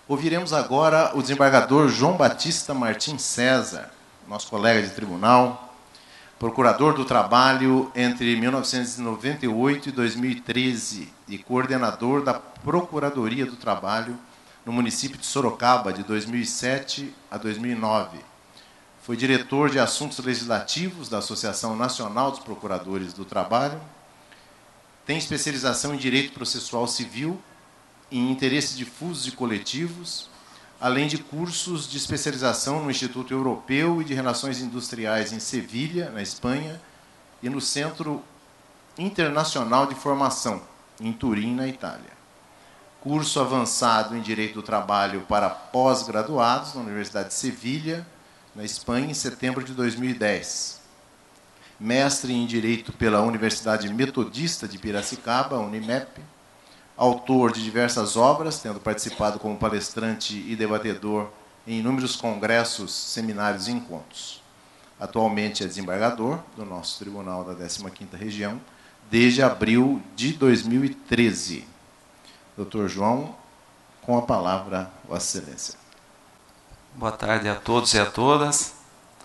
Ouviremos agora o desembargador João Batista Martins César, nosso colega de tribunal, procurador do trabalho entre 1998 e 2013 e coordenador da Procuradoria do Trabalho no município de Sorocaba, de 2007 a 2009. Foi diretor de Assuntos Legislativos da Associação Nacional dos Procuradores do Trabalho. Tem especialização em Direito Processual Civil, em Interesses Difusos e Coletivos, além de cursos de especialização no Instituto Europeu e de Relações Industriais em Sevilha, na Espanha, e no Centro Internacional de Formação, em Turim, na Itália. Curso avançado em Direito do Trabalho para pós-graduados na Universidade de Sevilha, na Espanha, em setembro de 2010. Mestre em Direito pela Universidade Metodista de Piracicaba, Unimep. Autor de diversas obras, tendo participado como palestrante e debatedor em inúmeros congressos, seminários e encontros. Atualmente é desembargador do nosso Tribunal da 15ª Região, desde abril de 2013. Doutor João, com a palavra, Vossa Excelência. Boa tarde a todos e a todas.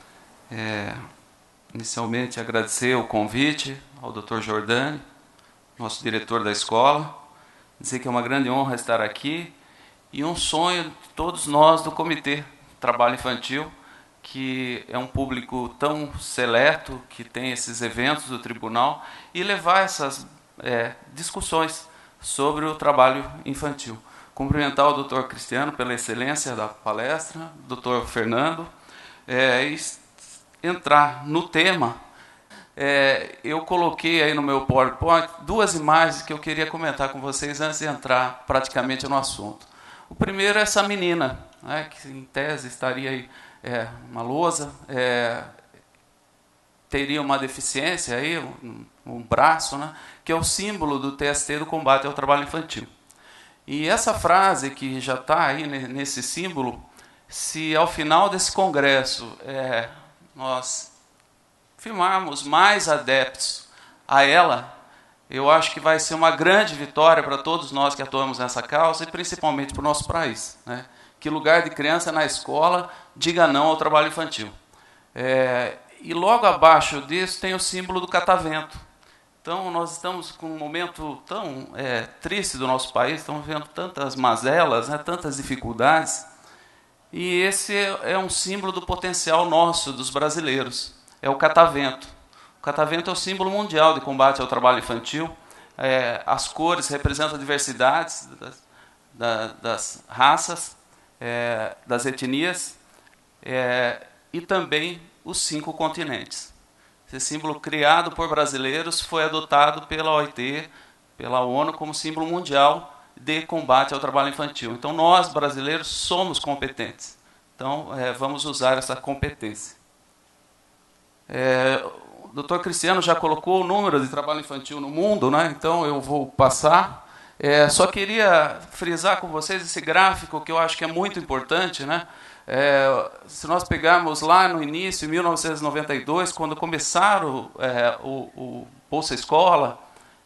Inicialmente, agradecer o convite ao Dr. Jordani, nosso diretor da escola, dizer que é uma grande honra estar aqui e um sonho de todos nós do Comitê Trabalho Infantil, que é um público tão seleto, que tem esses eventos do tribunal, e levar essas discussões sobre o trabalho infantil. Cumprimentar o Dr. Cristiano pela excelência da palestra, Dr. Fernando, e entrar no tema. Eu coloquei aí no meu PowerPoint duas imagens que eu queria comentar com vocês antes de entrar praticamente no assunto. O primeiro é essa menina, né, que em tese estaria aí uma lousa, teria uma deficiência aí, um braço, né, que é o símbolo do TST do combate ao trabalho infantil. E essa frase que já está aí nesse símbolo, se ao final desse congresso nós firmarmos mais adeptos a ela, eu acho que vai ser uma grande vitória para todos nós que atuamos nessa causa e principalmente para o nosso país, né? Que lugar de criança na escola diga não ao trabalho infantil. E logo abaixo disso tem o símbolo do catavento. Então, nós estamos com um momento tão triste do nosso país, estamos vendo tantas mazelas, né, tantas dificuldades, e esse é um símbolo do potencial nosso, dos brasileiros, é o catavento. O catavento é o símbolo mundial de combate ao trabalho infantil, as cores representam a diversidade das raças, das etnias, e também os 5 continentes. Esse símbolo criado por brasileiros foi adotado pela OIT, pela ONU, como símbolo mundial de combate ao trabalho infantil. Então, nós, brasileiros, somos competentes. Então, vamos usar essa competência. O Dr. Cristiano já colocou o número de trabalho infantil no mundo, né? Então eu vou passar. Só queria frisar com vocês esse gráfico que eu acho que é muito importante, né? Se nós pegarmos lá no início, em 1992, quando começaram o Bolsa Escola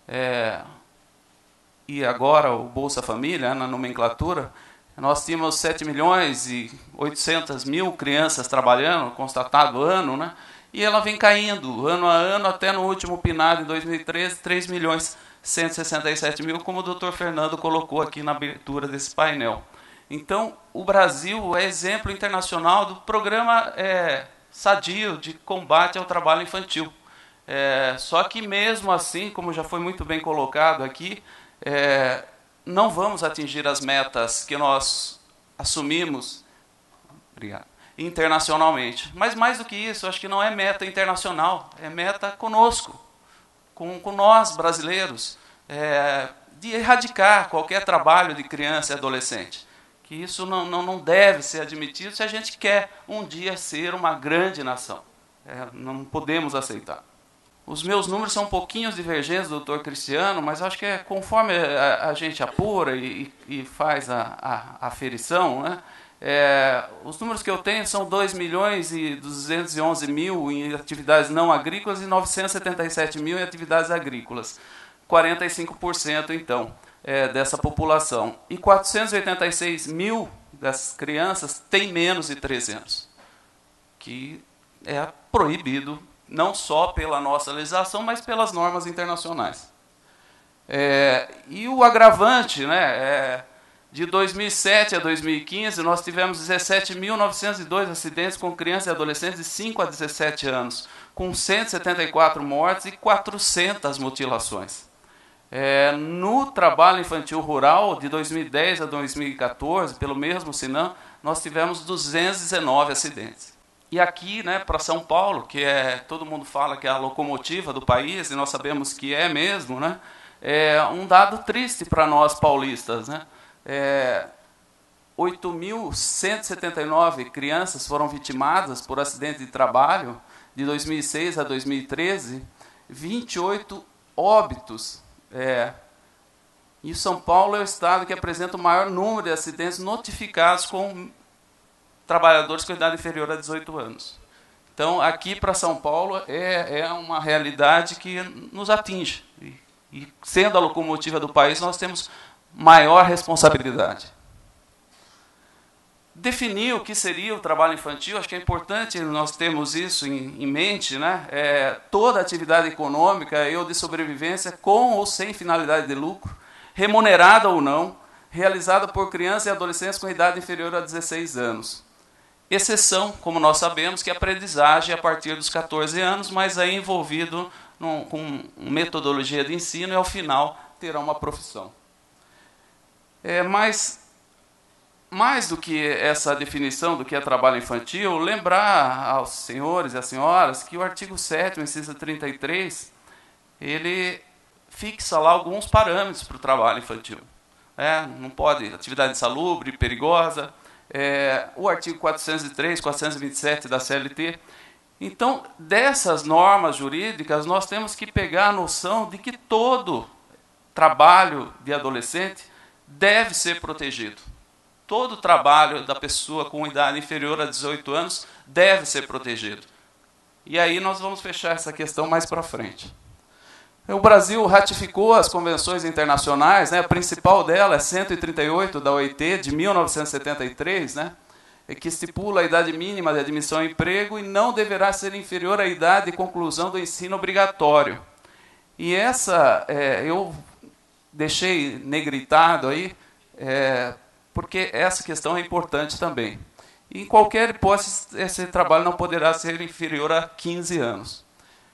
e agora o Bolsa Família, na nomenclatura, nós tínhamos 7.800.000 crianças trabalhando, constatado ano, né? E ela vem caindo ano a ano, até no último PNAD, em 2013, 3.167.000, como o Dr. Fernando colocou aqui na abertura desse painel. Então, o Brasil é exemplo internacional do programa sadio de combate ao trabalho infantil. Só que, mesmo assim, como já foi muito bem colocado aqui, não vamos atingir as metas que nós assumimos internacionalmente. Mas, mais do que isso, acho que não é meta internacional, é meta conosco, com nós, brasileiros, de erradicar qualquer trabalho de criança e adolescente. Que isso não deve ser admitido se a gente quer um dia ser uma grande nação. Não podemos aceitar. Os meus números são um pouquinho divergentes do Dr. Cristiano, mas acho que conforme a gente apura e faz a aferição, né, os números que eu tenho são 2.211.000 em atividades não agrícolas e 977.000 em atividades agrícolas. 45%, então, dessa população. E 486.000 dessas crianças tem menos de 13 anos, que é proibido não só pela nossa legislação, mas pelas normas internacionais. E o agravante, né, de 2007 a 2015, nós tivemos 17.902 acidentes com crianças e adolescentes de 5 a 17 anos, com 174 mortes e 400 mutilações. No trabalho infantil rural, de 2010 a 2014, pelo mesmo Sinan, nós tivemos 219 acidentes. E aqui, né, para São Paulo, que todo mundo fala que é a locomotiva do país, e nós sabemos que é mesmo, né, é um dado triste para nós paulistas, né? 8.179 crianças foram vitimadas por acidente de trabalho de 2006 a 2013, 28 óbitos. E São Paulo é o estado que apresenta o maior número de acidentes notificados com trabalhadores com idade inferior a 18 anos. Então, aqui para São Paulo é uma realidade que nos atinge. E sendo a locomotiva do país, nós temos maior responsabilidade. Definir o que seria o trabalho infantil, acho que é importante nós termos isso em mente, né? Toda atividade econômica ou de sobrevivência, com ou sem finalidade de lucro, remunerada ou não, realizada por crianças e adolescentes com idade inferior a 16 anos. Exceção, como nós sabemos, que é a aprendizagem a partir dos 14 anos, mas aí envolvido com metodologia de ensino e, ao final, terá uma profissão. Mas, mais do que essa definição do que é trabalho infantil, lembrar aos senhores e às senhoras que o artigo 7º, inciso 33, ele fixa lá alguns parâmetros para o trabalho infantil. Não pode atividade insalubre, perigosa, o artigo 403, 427 da CLT. Então, dessas normas jurídicas, nós temos que pegar a noção de que todo trabalho de adolescente deve ser protegido. Todo trabalho da pessoa com idade inferior a 18 anos deve ser protegido. E aí nós vamos fechar essa questão mais para frente. O Brasil ratificou as convenções internacionais, né? A principal dela é 138 da OIT, de 1973, né? Que estipula a idade mínima de admissão ao emprego e não deverá ser inferior à idade de conclusão do ensino obrigatório. E essa, eu deixei negritado aí, porque essa questão é importante também. E, em qualquer hipótese, esse trabalho não poderá ser inferior a 15 anos.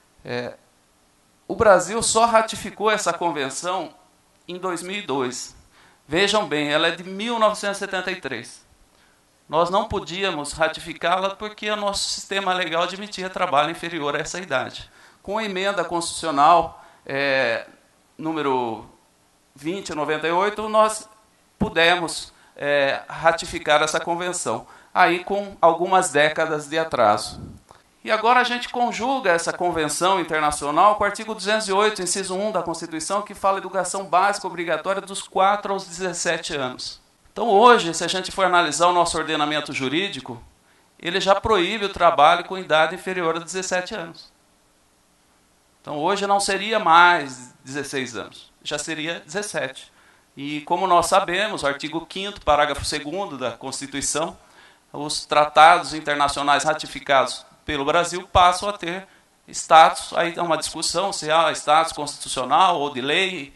O Brasil só ratificou essa convenção em 2002. Vejam bem, ela é de 1973. Nós não podíamos ratificá-la porque o nosso sistema legal admitia trabalho inferior a essa idade. Com a emenda constitucional número 2098, nós pudemos ratificar essa convenção, aí com algumas décadas de atraso. E agora a gente conjuga essa convenção internacional com o artigo 208, inciso 1 da Constituição, que fala educação básica obrigatória dos 4 aos 17 anos. Então, hoje, se a gente for analisar o nosso ordenamento jurídico, ele já proíbe o trabalho com idade inferior a 17 anos. Então, hoje não seria mais 16 anos, já seria 17. E, como nós sabemos, o artigo 5º, parágrafo 2º da Constituição, os tratados internacionais ratificados pelo Brasil passam a ter status, aí é uma discussão se há status constitucional ou de lei,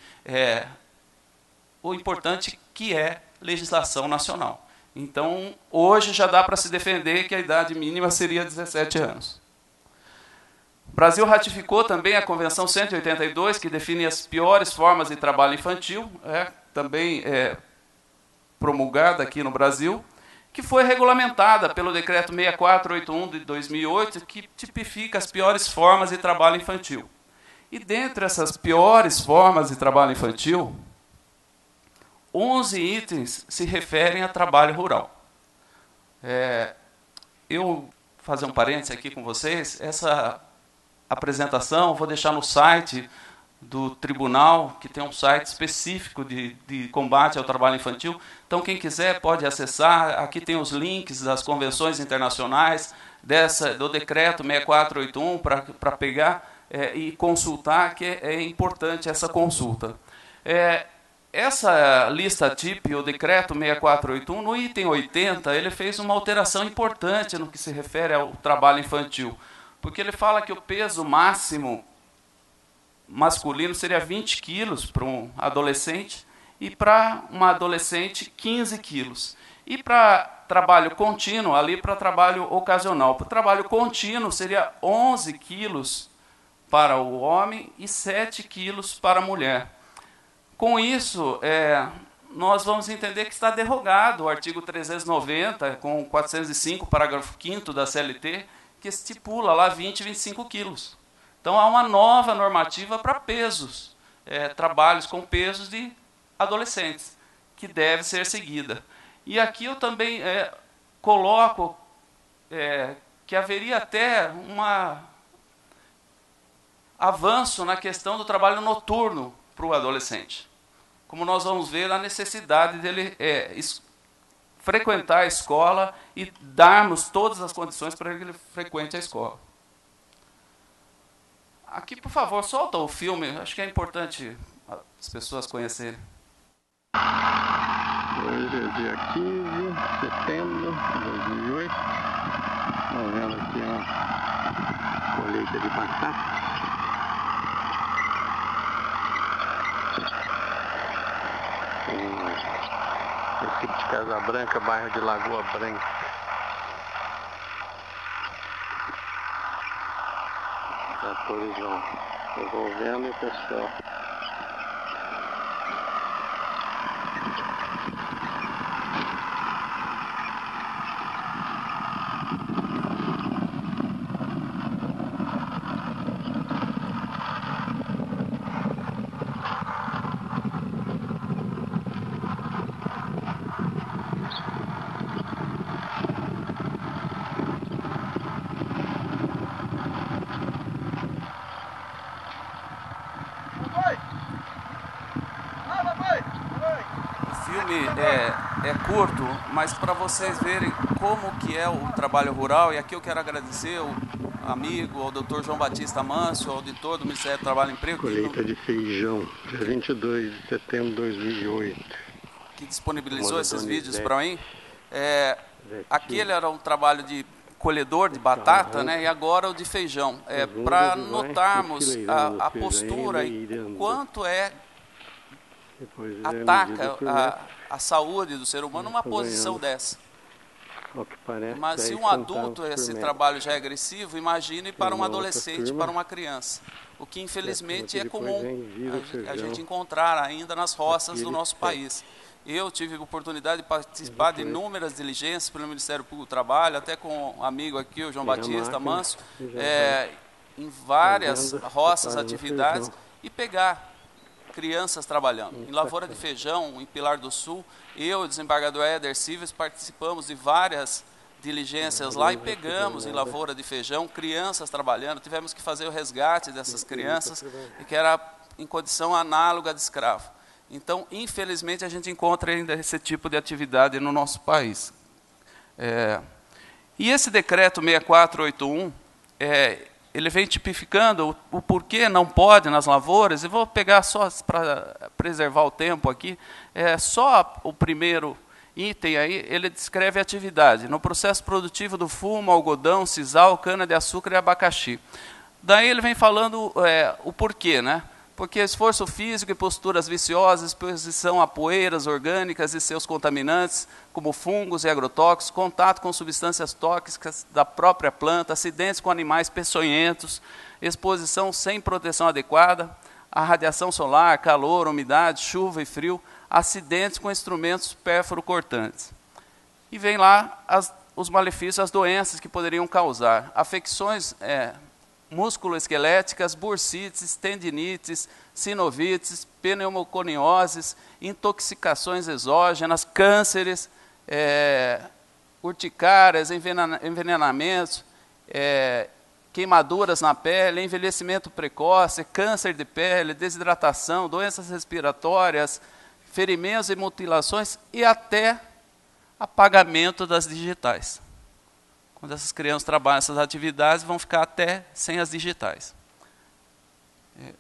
o importante que é legislação nacional. Então, hoje já dá para se defender que a idade mínima seria 17 anos. O Brasil ratificou também a Convenção 182, que define as piores formas de trabalho infantil, também promulgada aqui no Brasil, que foi regulamentada pelo Decreto 6481 de 2008, que tipifica as piores formas de trabalho infantil. E dentre essas piores formas de trabalho infantil, 11 itens se referem a trabalho rural. Eu vou fazer um parênteses aqui com vocês. Essa apresentação vou deixar no site do tribunal, que tem um site específico de combate ao trabalho infantil. Então, quem quiser pode acessar. Aqui tem os links das convenções internacionais, do decreto 6481, para pegar e consultar, que é importante essa consulta. essa lista TIP, o decreto 6481, no item 80, ele fez uma alteração importante no que se refere ao trabalho infantil, porque ele fala que o peso máximo masculino seria 20 quilos para um adolescente e para uma adolescente 15 quilos. E para trabalho contínuo, ali para trabalho ocasional. Para o trabalho contínuo seria 11 quilos para o homem e 7 quilos para a mulher. Com isso, nós vamos entender que está derrogado o artigo 390, com o 405, parágrafo 5º da CLT, que estipula lá 20 e 25 quilos. Então, há uma nova normativa para pesos, trabalhos com pesos de adolescentes, que deve ser seguida. E aqui eu também coloco que haveria até um avanço na questão do trabalho noturno para o adolescente. Como nós vamos ver, a necessidade dele frequentar a escola e darmos todas as condições para que ele frequente a escola. Aqui, por favor, solta o filme, acho que é importante as pessoas conhecerem. Hoje é dia 15 de setembro de 2008. Estamos vendo aqui uma colheita de batata. Município de Casa Branca, bairro de Lagoa Branca. Tratores vão devolvendo e o pessoal. É curto, mas para vocês verem como que é o trabalho rural, e aqui eu quero agradecer ao amigo, ao Dr. João Batista Manso, ao auditor do Ministério do Trabalho e Emprego. Colheita de feijão, dia 22 de setembro de 2008. Que disponibilizou esses vídeos para mim. Aquele era um trabalho de colhedor de batata, né? E agora o de feijão. Para notarmos a postura e o quanto ataca a saúde do ser humano numa posição dessa. Mas se um adulto esse trabalho já é agressivo, imagine para um adolescente, para uma criança. O que infelizmente é comum a gente encontrar ainda nas roças do nosso país. Eu tive a oportunidade de participar de inúmeras diligências pelo Ministério Público do Trabalho, até com um amigo aqui, o João Batista Manso, em várias roças, atividades, e pegar crianças trabalhando. Em Lavoura de Feijão, em Pilar do Sul, eu e o desembargador Éder Silves participamos de várias diligências lá e pegamos em Lavoura de Feijão crianças trabalhando. Tivemos que fazer o resgate dessas crianças, que era em condição análoga de escravo. Então, infelizmente, a gente encontra ainda esse tipo de atividade no nosso país. E esse decreto 6481, ele vem tipificando o porquê não pode nas lavouras, e vou pegar só para preservar o tempo aqui, só o primeiro item aí, ele descreve a atividade no processo produtivo do fumo, algodão, sisal, cana-de-açúcar e abacaxi. Daí ele vem falando o porquê, né? Porque esforço físico e posturas viciosas, exposição a poeiras orgânicas e seus contaminantes, como fungos e agrotóxicos, contato com substâncias tóxicas da própria planta, acidentes com animais peçonhentos, exposição sem proteção adequada, a radiação solar, calor, umidade, chuva e frio, acidentes com instrumentos pérfuro-cortantes. E vem lá os malefícios, as doenças que poderiam causar, afecções musculoesqueléticas, bursites, tendinites, sinovites, pneumoconioses, intoxicações exógenas, cânceres, urticárias, envenenamentos, queimaduras na pele, envelhecimento precoce, câncer de pele, desidratação, doenças respiratórias, ferimentos e mutilações e até apagamento das digitais. Quando essas crianças trabalham essas atividades, vão ficar até sem as digitais.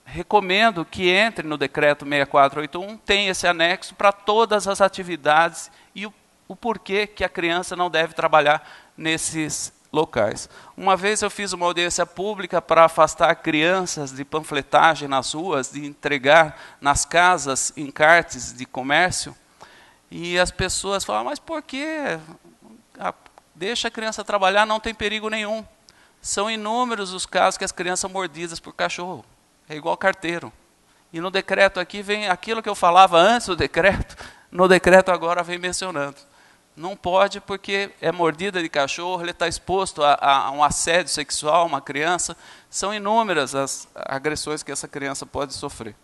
recomendo que entre no decreto 6481, tem esse anexo para todas as atividades e o porquê que a criança não deve trabalhar nesses locais. Uma vez eu fiz uma audiência pública para afastar crianças de panfletagem nas ruas, de entregar nas casas encartes de comércio, e as pessoas falavam, mas por quê? Deixa a criança trabalhar, não tem perigo nenhum. São inúmeros os casos que as crianças são mordidas por cachorro. É igual carteiro. E no decreto aqui vem aquilo que eu falava antes do decreto, no decreto agora vem mencionando. Não pode porque é mordida de cachorro, ele está exposto a um assédio sexual, uma criança. São inúmeras as agressões que essa criança pode sofrer.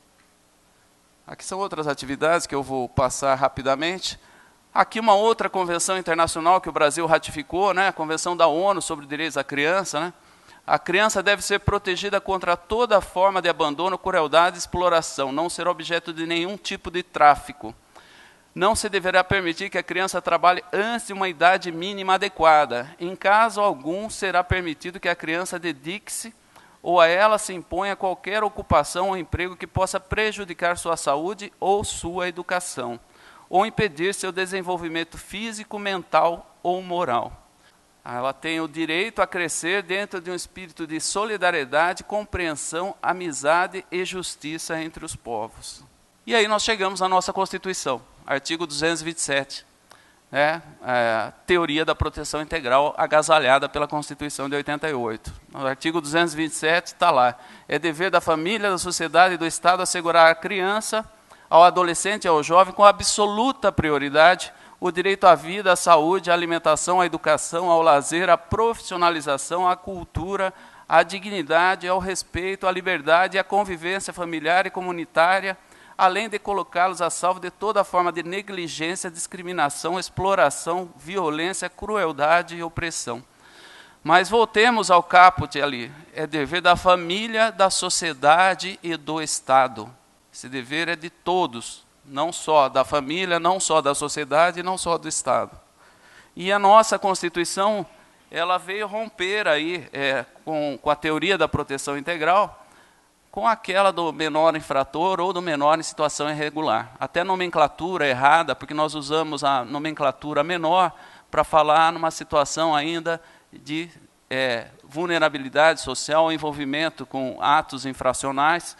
Aqui são outras atividades que eu vou passar rapidamente. Aqui uma outra convenção internacional que o Brasil ratificou, né, a Convenção da ONU sobre os Direitos da Criança. Né? A criança deve ser protegida contra toda forma de abandono, crueldade e exploração, não ser objeto de nenhum tipo de tráfico. Não se deverá permitir que a criança trabalhe antes de uma idade mínima adequada. Em caso algum, será permitido que a criança dedique-se ou a ela se imponha qualquer ocupação ou emprego que possa prejudicar sua saúde ou sua educação, ou impedir seu desenvolvimento físico, mental ou moral. Ela tem o direito a crescer dentro de um espírito de solidariedade, compreensão, amizade e justiça entre os povos. E aí nós chegamos à nossa Constituição, artigo 227, né? A teoria da proteção integral agasalhada pela Constituição de 88. No artigo 227 está lá, é dever da família, da sociedade e do Estado assegurar à criança, ao adolescente e ao jovem, com absoluta prioridade, o direito à vida, à saúde, à alimentação, à educação, ao lazer, à profissionalização, à cultura, à dignidade, ao respeito, à liberdade e à convivência familiar e comunitária, além de colocá-los a salvo de toda forma de negligência, discriminação, exploração, violência, crueldade e opressão. Mas voltemos ao caput ali. É dever da família, da sociedade e do Estado. Esse dever é de todos, não só da família, não só da sociedade, não só do Estado. E a nossa Constituição, ela veio romper aí, com a teoria da proteção integral, com aquela do menor infrator ou do menor em situação irregular. Até nomenclatura errada, porque nós usamos a nomenclatura menor para falar numa situação ainda de vulnerabilidade social, envolvimento com atos infracionais.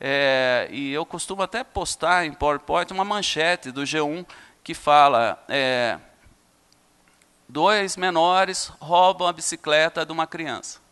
E eu costumo até postar em PowerPoint uma manchete do G1 que fala 2 menores roubam a bicicleta de uma criança.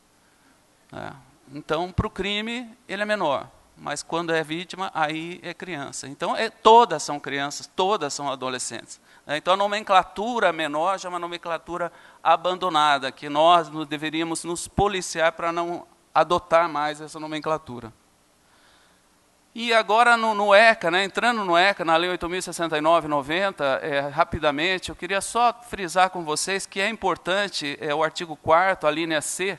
Então, para o crime, ele é menor, mas quando é vítima, aí é criança. Então, todas são crianças, todas são adolescentes. Então, a nomenclatura menor já é uma nomenclatura abandonada, que nós deveríamos nos policiar para não adotar mais essa nomenclatura. E agora, no ECA, né, entrando no ECA, na Lei 8.069/90, rapidamente, eu queria só frisar com vocês que é importante o artigo 4º, a linha C,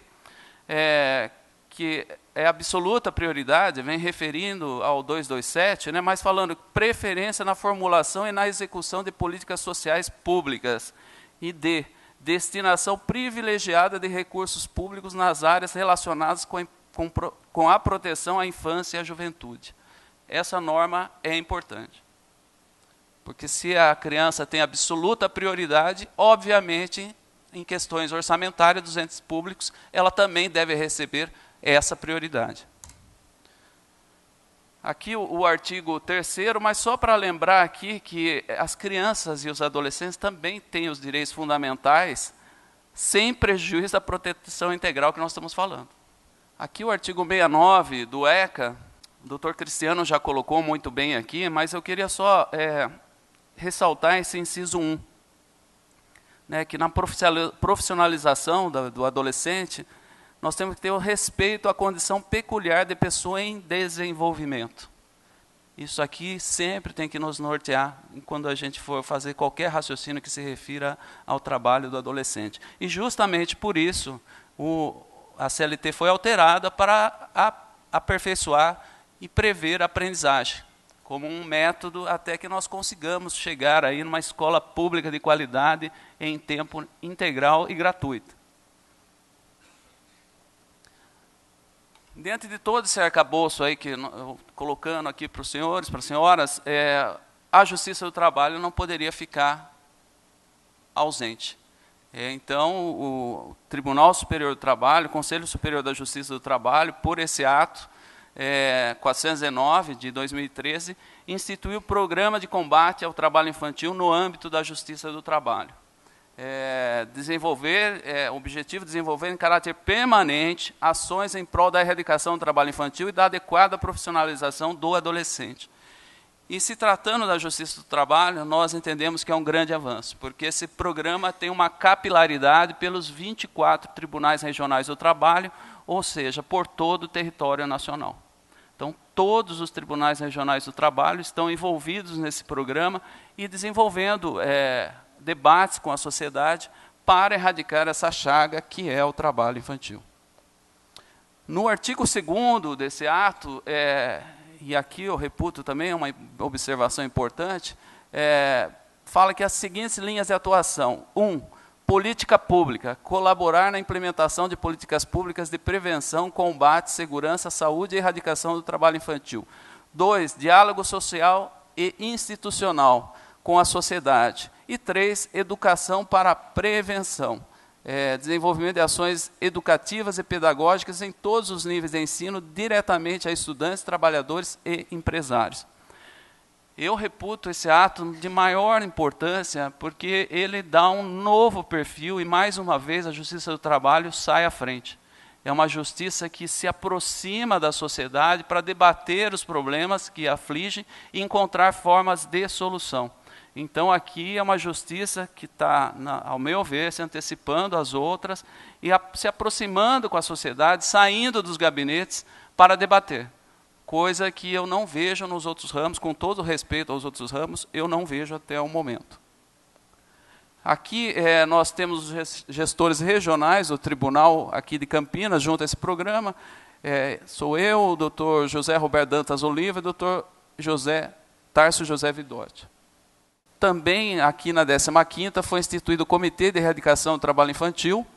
que é absoluta prioridade, vem referindo ao 227, né, mas falando preferência na formulação e na execução de políticas sociais públicas e de destinação privilegiada de recursos públicos nas áreas relacionadas com a proteção à infância e à juventude. Essa norma é importante, porque se a criança tem absoluta prioridade, obviamente, em questões orçamentárias dos entes públicos, ela também deve receber essa prioridade. Aqui o artigo 3º, mas só para lembrar aqui que as crianças e os adolescentes também têm os direitos fundamentais, sem prejuízo da proteção integral que nós estamos falando. Aqui o artigo 69 do ECA, o doutor Cristiano já colocou muito bem aqui, mas eu queria só ressaltar esse inciso 1, né, que na profissionalização do adolescente, nós temos que ter o respeito à condição peculiar de pessoa em desenvolvimento. Isso aqui sempre tem que nos nortear quando a gente for fazer qualquer raciocínio que se refira ao trabalho do adolescente. E justamente por isso, a CLT foi alterada para aperfeiçoar e prever a aprendizagem, como um método até que nós consigamos chegar aí numa escola pública de qualidade em tempo integral e gratuito. Dentro de todo esse arcabouço aí que eu colocando aqui para os senhores, para as senhoras, a Justiça do Trabalho não poderia ficar ausente. Então, o Tribunal Superior do Trabalho, o Conselho Superior da Justiça do Trabalho, por esse ato 419 de 2013, instituiu o Programa de Combate ao Trabalho Infantil no âmbito da Justiça do Trabalho. O objetivo de desenvolver em caráter permanente ações em prol da erradicação do trabalho infantil e da adequada profissionalização do adolescente. E se tratando da Justiça do Trabalho, nós entendemos que é um grande avanço, porque esse programa tem uma capilaridade pelos 24 tribunais regionais do trabalho, ou seja, por todo o território nacional. Então, todos os tribunais regionais do trabalho estão envolvidos nesse programa e desenvolvendo debates com a sociedade para erradicar essa chaga que é o trabalho infantil. No artigo 2º desse ato, e aqui eu reputo também uma observação importante, fala que as seguintes linhas de atuação: 1. Política pública, colaborar na implementação de políticas públicas de prevenção, combate, segurança, saúde e erradicação do trabalho infantil. 2. Diálogo social e institucional com a sociedade. E 3, educação para a prevenção, desenvolvimento de ações educativas e pedagógicas em todos os níveis de ensino, diretamente a estudantes, trabalhadores e empresários. Eu reputo esse ato de maior importância porque ele dá um novo perfil e, mais uma vez, a Justiça do Trabalho sai à frente. É uma justiça que se aproxima da sociedade para debater os problemas que afligem e encontrar formas de solução. Então, aqui é uma justiça que está, ao meu ver, se antecipando às outras e se aproximando com a sociedade, saindo dos gabinetes para debater. Coisa que eu não vejo nos outros ramos, com todo respeito aos outros ramos, eu não vejo até o momento. Aqui nós temos os gestores regionais do tribunal aqui de Campinas, junto a esse programa. Sou eu, o doutor José Roberto Dantas Oliva e o doutor Tárcio José Vidotti. Também aqui na 15ª foi instituído o Comitê de Erradicação do Trabalho Infantil,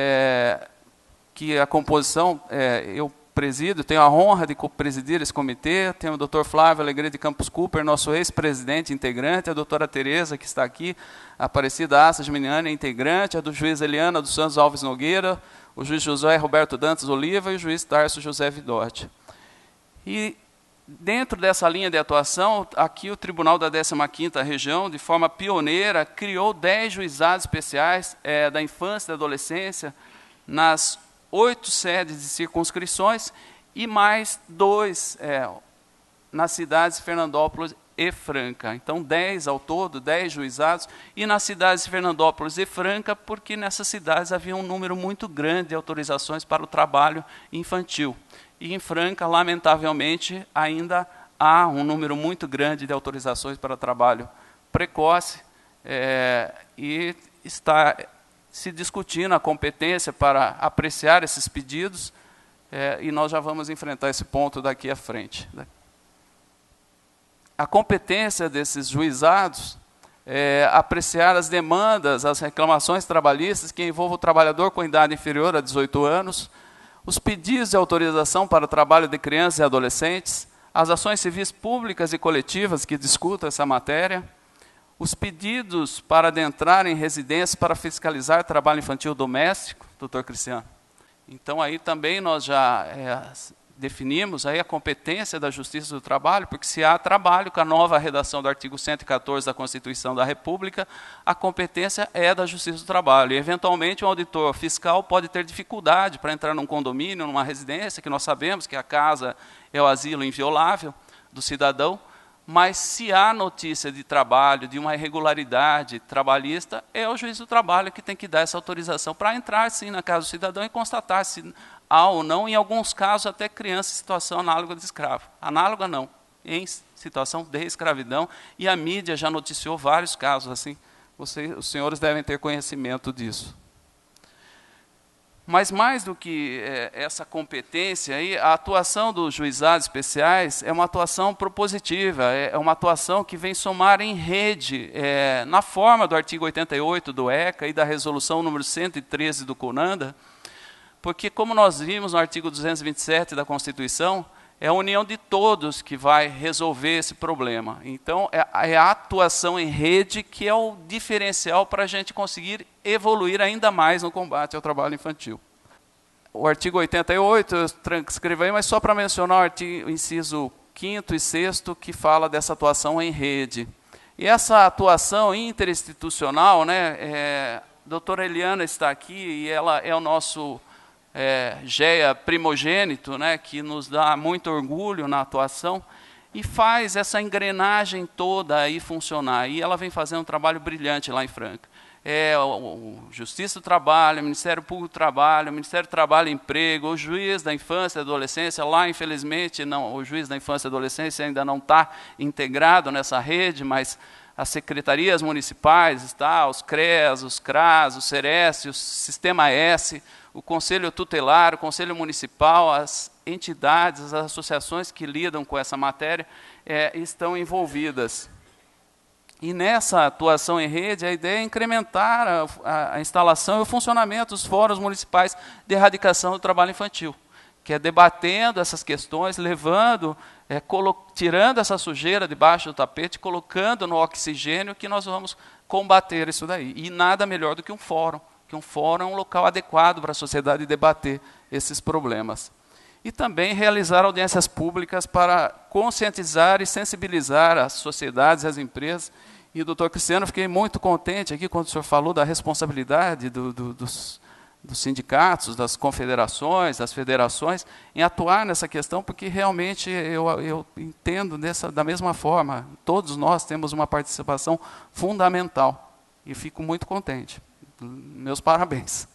que a composição eu presido, tenho a honra de presidir esse comitê. Tenho o Dr. Flávio Alegre de Campos Cooper, nosso ex-presidente integrante, a doutora Tereza, que está aqui, a Aparecida Assa Geminiani, integrante, a do juiz Eliana dos Santos Alves Nogueira, o juiz José Roberto Dantas Oliva e o juiz Tárcio José Vidotti. E dentro dessa linha de atuação, aqui o Tribunal da 15ª Região, de forma pioneira, criou 10 juizados especiais da infância e da adolescência nas 8 sedes de circunscrições e mais 2 nas cidades de Fernandópolis e Franca. Então, 10 ao todo, 10 juizados, e nas cidades de Fernandópolis e Franca, porque nessas cidades havia um número muito grande de autorizações para o trabalho infantil. E em Franca, lamentavelmente, ainda há um número muito grande de autorizações para trabalho precoce, e está se discutindo a competência para apreciar esses pedidos, e nós já vamos enfrentar esse ponto daqui à frente. A competência desses juizados é apreciar as demandas, as reclamações trabalhistas que envolvam o trabalhador com idade inferior a 18 anos, os pedidos de autorização para o trabalho de crianças e adolescentes, as ações civis públicas e coletivas que discutam essa matéria, os pedidos para adentrar em residências para fiscalizar trabalho infantil doméstico, doutor Cristiano. Então, aí também nós já definimos aí a competência da Justiça do Trabalho, porque se há trabalho com a nova redação do artigo 114 da Constituição da República, a competência é da Justiça do Trabalho. E, eventualmente, um auditor fiscal pode ter dificuldade para entrar num condomínio, numa residência, que nós sabemos que a casa é o asilo inviolável do cidadão, mas se há notícia de trabalho, de uma irregularidade trabalhista, é o juiz do trabalho que tem que dar essa autorização para entrar, sim, na casa do cidadão e constatar se há ou não, em alguns casos, até criança em situação análoga de escravo. Análoga não, em situação de escravidão, e a mídia já noticiou vários casos assim. Os senhores devem ter conhecimento disso. Mas mais do que essa competência, aí, a atuação dos juizados especiais é uma atuação propositiva, é uma atuação que vem somar em rede, na forma do artigo 88 do ECA e da resolução número 113 do CONANDA, porque, como nós vimos no artigo 227 da Constituição, é a união de todos que vai resolver esse problema. Então, é a atuação em rede que é o diferencial para a gente conseguir evoluir ainda mais no combate ao trabalho infantil. O artigo 88, eu transcrevo aí, mas só para mencionar o artigo, inciso 5º e 6º, que fala dessa atuação em rede. E essa atuação interinstitucional, né, a doutora Eliana está aqui, e ela é o nosso GEA primogênito, né, que nos dá muito orgulho na atuação, e faz essa engrenagem toda aí funcionar. E ela vem fazendo um trabalho brilhante lá em Franca. O Justiça do Trabalho, o Ministério Público do Trabalho, o Ministério do Trabalho e Emprego, o Juiz da Infância e Adolescência, lá, infelizmente, não, o Juiz da Infância e Adolescência ainda não está integrado nessa rede, mas as secretarias municipais, os CREAS, os CRAS, o SEREST, o Sistema S, o Conselho Tutelar, o Conselho Municipal, as entidades, as associações que lidam com essa matéria estão envolvidas. E nessa atuação em rede, a ideia é incrementar a instalação e o funcionamento dos fóruns municipais de erradicação do trabalho infantil, que é debatendo essas questões, levando, tirando essa sujeira debaixo do tapete, colocando no oxigênio que nós vamos combater isso daí. E nada melhor do que um fórum é um local adequado para a sociedade debater esses problemas. E também realizar audiências públicas para conscientizar e sensibilizar as sociedades e as empresas. E, doutor Cristiano, fiquei muito contente aqui quando o senhor falou da responsabilidade dos sindicatos, das confederações, das federações, em atuar nessa questão, porque realmente eu entendo da mesma forma. Todos nós temos uma participação fundamental. E fico muito contente. Meus parabéns.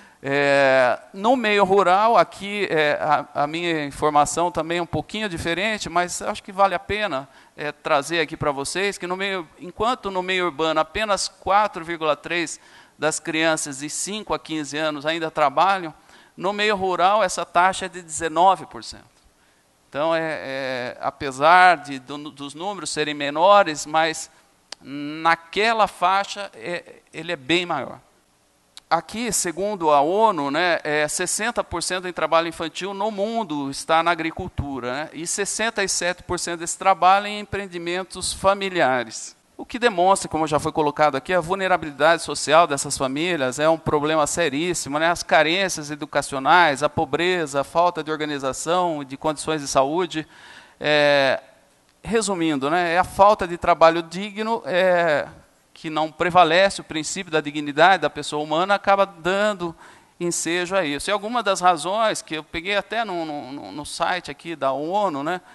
No meio rural, aqui a minha informação também é um pouquinho diferente, mas acho que vale a pena trazer aqui para vocês que enquanto no meio urbano apenas 4,3% das crianças de 5 a 15 anos ainda trabalham, no meio rural essa taxa é de 19%. Então, apesar dos números serem menores, mas naquela faixa ele é bem maior. Aqui, segundo a ONU, né, 60% em trabalho infantil no mundo está na agricultura, né, e 67% desse trabalho em empreendimentos familiares. O que demonstra, como já foi colocado aqui, a vulnerabilidade social dessas famílias é um problema seríssimo, né, as carências educacionais, a pobreza, a falta de organização, de condições de saúde. Resumindo, né, é a falta de trabalho digno, que não prevalece o princípio da dignidade da pessoa humana, acaba dando ensejo a isso. E alguma das razões que eu peguei até no site aqui da ONU, né,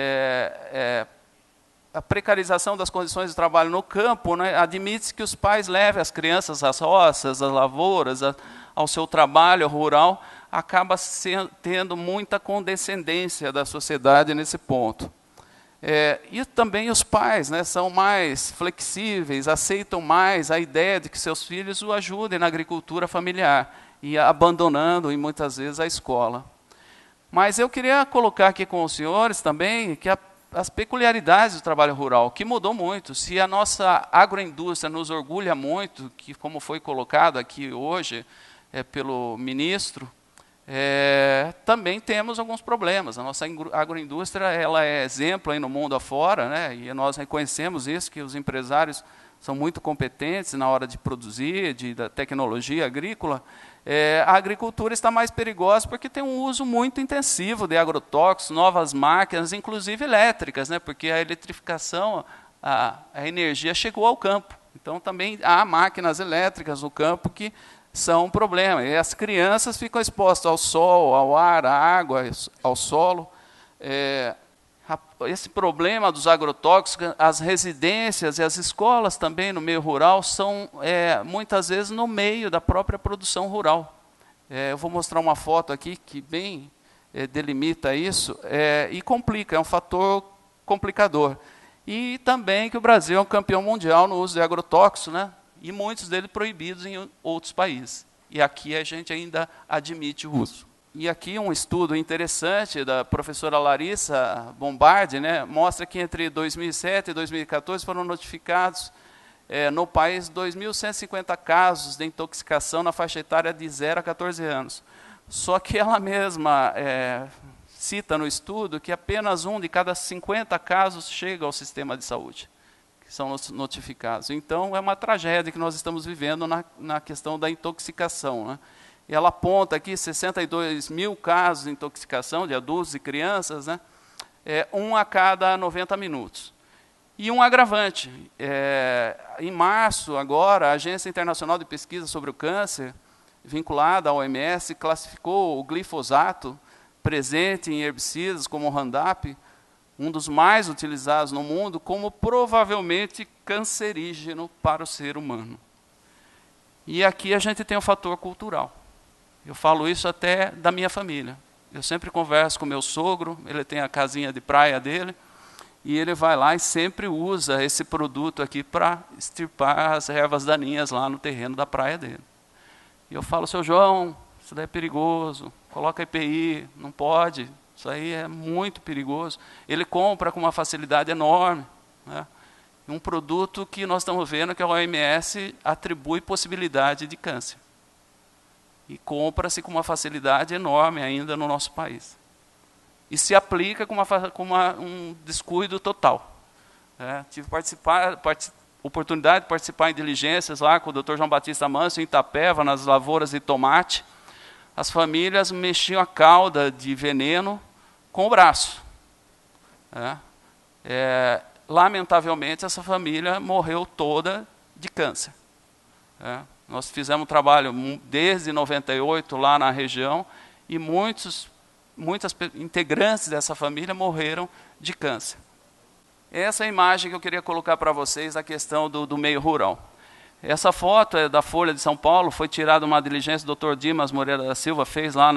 a precarização das condições de trabalho no campo, né, admite que os pais levem as crianças às roças, às lavouras, ao seu trabalho rural, acaba tendo muita condescendência da sociedade nesse ponto. E também os pais, né, são mais flexíveis, aceitam mais a ideia de que seus filhos o ajudem na agricultura familiar, e abandonando, e muitas vezes, a escola. Mas eu queria colocar aqui com os senhores também que as peculiaridades do trabalho rural, que mudou muito. Se a nossa agroindústria nos orgulha muito, que como foi colocado aqui hoje pelo ministro, também temos alguns problemas. A nossa agroindústria ela é exemplo aí no mundo afora, né, e nós reconhecemos isso, que os empresários são muito competentes na hora de produzir, da tecnologia agrícola. A agricultura está mais perigosa porque tem um uso muito intensivo de agrotóxicos, novas máquinas, inclusive elétricas, né, porque a eletrificação, a energia chegou ao campo. Então, também há máquinas elétricas no campo que são um problema. E as crianças ficam expostas ao sol, ao ar, à água, ao solo. Esse problema dos agrotóxicos, as residências e as escolas também no meio rural são, muitas vezes, no meio da própria produção rural. Eu vou mostrar uma foto aqui que bem delimita isso e complica, é um fator complicador. E também que o Brasil é um campeão mundial no uso de agrotóxicos, né? E muitos deles proibidos em outros países. E aqui a gente ainda admite o uso. E aqui um estudo interessante da professora Larissa Bombardi, né, mostra que entre 2007 e 2014 foram notificados no país 2.150 casos de intoxicação na faixa etária de 0 a 14 anos, Só que ela mesma cita no estudo que apenas 1 de cada 50 casos chega ao sistema de saúde, que são notificados. Então, é uma tragédia que nós estamos vivendo na questão da intoxicação, né? E ela aponta aqui 62 mil casos de intoxicação de adultos e crianças, né? 1 a cada 90 minutos. E um agravante, em março, agora, a Agência Internacional de Pesquisa sobre o Câncer, vinculada à OMS, classificou o glifosato presente em herbicidas como o Roundup, um dos mais utilizados no mundo, como provavelmente cancerígeno para o ser humano. E aqui a gente tem um fator cultural. Eu falo isso até da minha família. Eu sempre converso com meu sogro, ele tem a casinha de praia dele, e ele vai lá e sempre usa esse produto aqui para extirpar as ervas daninhas lá no terreno da praia dele. E eu falo, seu João, isso daí é perigoso, coloca EPI, não pode, isso aí é muito perigoso. Ele compra com uma facilidade enorme, né? Um produto que nós estamos vendo que a OMS atribui possibilidade de câncer. E compra-se com uma facilidade enorme ainda no nosso país. E se aplica com um descuido total. Tive oportunidade de participar em diligências lá com o Dr. João Batista Manso, em Itapeva, nas lavouras de tomate. As famílias mexiam a cauda de veneno com o braço. Lamentavelmente, essa família morreu toda de câncer. Nós fizemos um trabalho desde 98 lá na região e muitas integrantes dessa família morreram de câncer. Essa é a imagem que eu queria colocar para vocês da questão do meio rural. Essa foto é da Folha de São Paulo, foi tirada uma diligência que o Dr. Dimas Moreira da Silva fez lá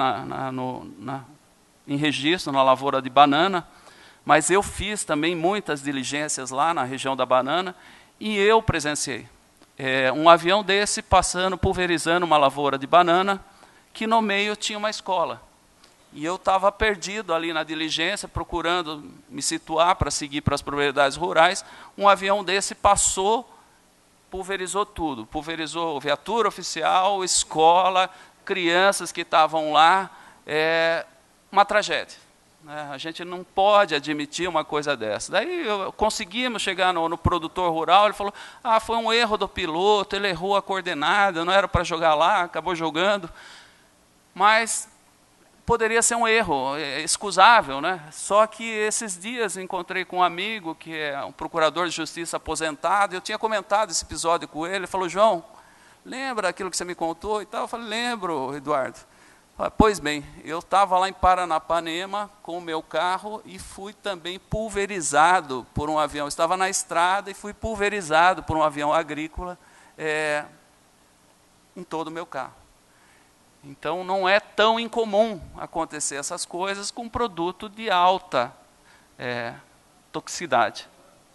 em Registro, na lavoura de banana, mas eu fiz também muitas diligências lá na região da banana e eu presenciei. Um avião desse passando, pulverizando uma lavoura de banana, que no meio tinha uma escola. E eu estava perdido ali na diligência, procurando me situar para seguir para as propriedades rurais. Um avião desse passou, pulverizou tudo. Pulverizou viatura oficial, escola, crianças que estavam lá. Uma tragédia. A gente não pode admitir uma coisa dessa. Daí conseguimos chegar no produtor rural, ele falou, foi um erro do piloto, ele errou a coordenada, não era para jogar lá, acabou jogando. Mas poderia ser um erro, excusável, né? Só que esses dias encontrei com um amigo, que é um procurador de justiça aposentado, e eu tinha comentado esse episódio com ele, ele falou, João, lembra aquilo que você me contou e tal? Eu falei, lembro, Eduardo. Pois bem, eu estava lá em Paranapanema com o meu carro e fui também pulverizado por um avião. Estava na estrada e fui pulverizado por um avião agrícola em todo o meu carro. Então, não é tão incomum acontecer essas coisas com produto de alta toxicidade.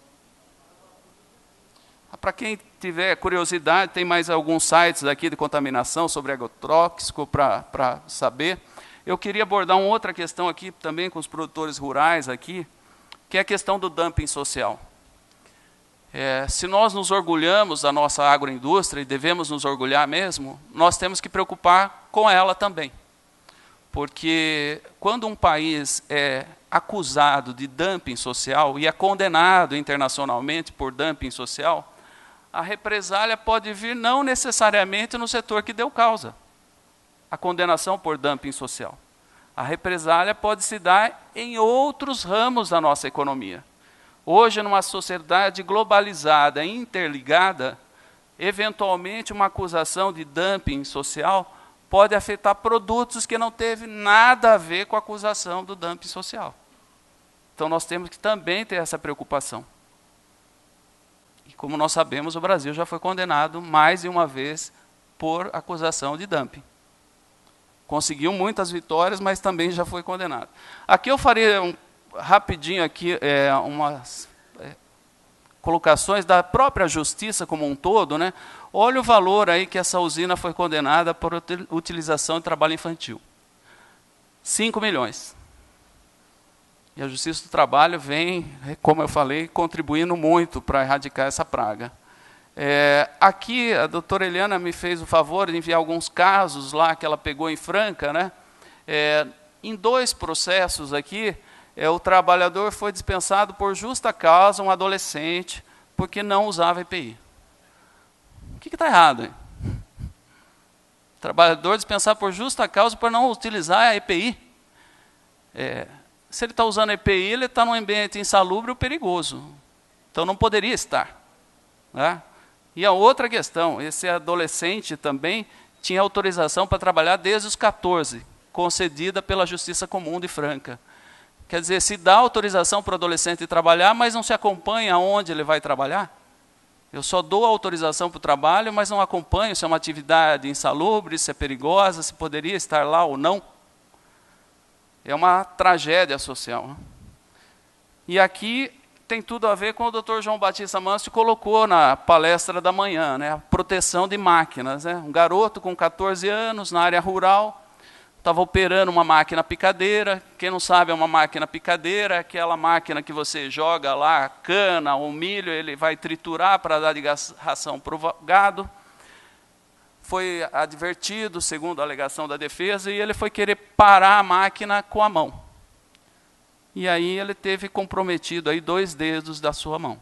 Para quem tiver curiosidade, tem mais alguns sites aqui de contaminação sobre agrotóxico para saber. Eu queria abordar uma outra questão aqui também com os produtores rurais aqui, que é a questão do dumping social. Se nós nos orgulhamos da nossa agroindústria, e devemos nos orgulhar mesmo, nós temos que preocupar com ela também. Porque quando um país é acusado de dumping social e é condenado internacionalmente por dumping social, a represália pode vir não necessariamente no setor que deu causa a condenação por dumping social. A represália pode se dar em outros ramos da nossa economia. Hoje, numa sociedade globalizada, interligada, eventualmente uma acusação de dumping social pode afetar produtos que não teve nada a ver com a acusação do dumping social. Então, nós temos que também ter essa preocupação. E como nós sabemos, o Brasil já foi condenado mais de uma vez por acusação de dumping. Conseguiu muitas vitórias, mas também já foi condenado. Aqui eu farei rapidinho aqui, umas colocações da própria justiça como um todo, né? Olha o valor aí que essa usina foi condenada por utilização de trabalho infantil. 5 milhões. E a Justiça do Trabalho vem, como eu falei, contribuindo muito para erradicar essa praga. Aqui, a doutora Eliana me fez o favor de enviar alguns casos lá que ela pegou em Franca, né? Em 2 processos aqui, o trabalhador foi dispensado por justa causa, um adolescente, porque não usava EPI. O que está errado aí? Trabalhador dispensado por justa causa por não utilizar a EPI. Se ele está usando a EPI, ele está num ambiente insalubre ou perigoso. Então não poderia estar. Né? E a outra questão, esse adolescente também tinha autorização para trabalhar desde os 14, concedida pela Justiça Comum de Franca. Quer dizer, se dá autorização para o adolescente trabalhar, mas não se acompanha onde ele vai trabalhar. Eu só dou autorização para o trabalho, mas não acompanho se é uma atividade insalubre, se é perigosa, se poderia estar lá ou não. É uma tragédia social. Né? E aqui tem tudo a ver com o Dr. João Batista Manso colocou na palestra da manhã, né? A proteção de máquinas. Né? Um garoto com 14 anos, na área rural, estava operando uma máquina picadeira. Quem não sabe, é uma máquina picadeira, aquela máquina que você joga lá cana ou milho, ele vai triturar para dar de ração para o gado. Foi advertido, segundo a alegação da defesa, e ele foi querer parar a máquina com a mão. E aí ele teve comprometido aí 2 dedos da sua mão.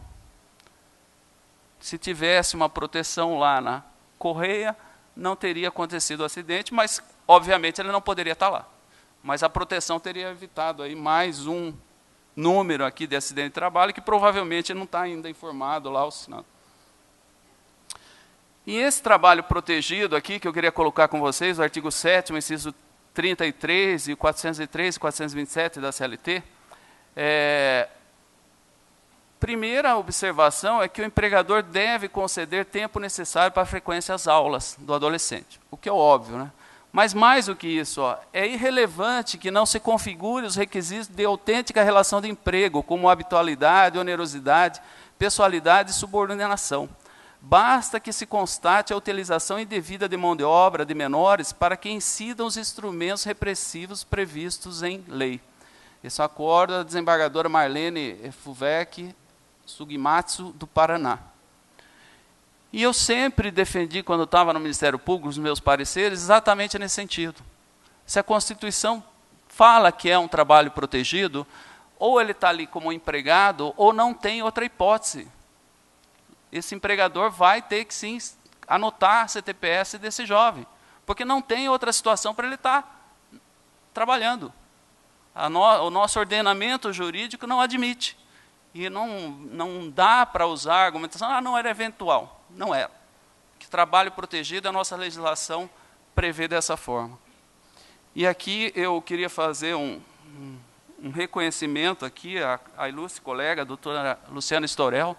Se tivesse uma proteção lá na correia, não teria acontecido o acidente, mas obviamente ele não poderia estar lá. Mas a proteção teria evitado aí mais um número aqui de acidente de trabalho que provavelmente não está ainda informado lá, assinado. E esse trabalho protegido aqui, que eu queria colocar com vocês, o artigo 7º, inciso 33 e 403 e 427 da CLT, primeira observação é que o empregador deve conceder tempo necessário para a frequência às aulas do adolescente, o que é óbvio, né? Mas mais do que isso, é irrelevante que não se configure os requisitos de autêntica relação de emprego, como habitualidade, onerosidade, pessoalidade e subordinação. Basta que se constate a utilização indevida de mão de obra de menores para que incidam os instrumentos repressivos previstos em lei. Esse acordo da desembargadora Marlene Fuvec Sugimatsu, do Paraná. E eu sempre defendi, quando eu estava no Ministério Público, os meus pareceres, exatamente nesse sentido. Se a Constituição fala que é um trabalho protegido, ou ele está ali como empregado, ou não tem outra hipótese. Esse empregador vai ter que, sim, anotar a CTPS desse jovem, porque não tem outra situação para ele estar trabalhando. O nosso ordenamento jurídico não admite. E não dá para usar a argumentação, não era eventual. Não era. Que trabalho protegido, a nossa legislação prevê dessa forma. E aqui eu queria fazer um reconhecimento aqui à ilustre colega, a doutora Luciana Storel,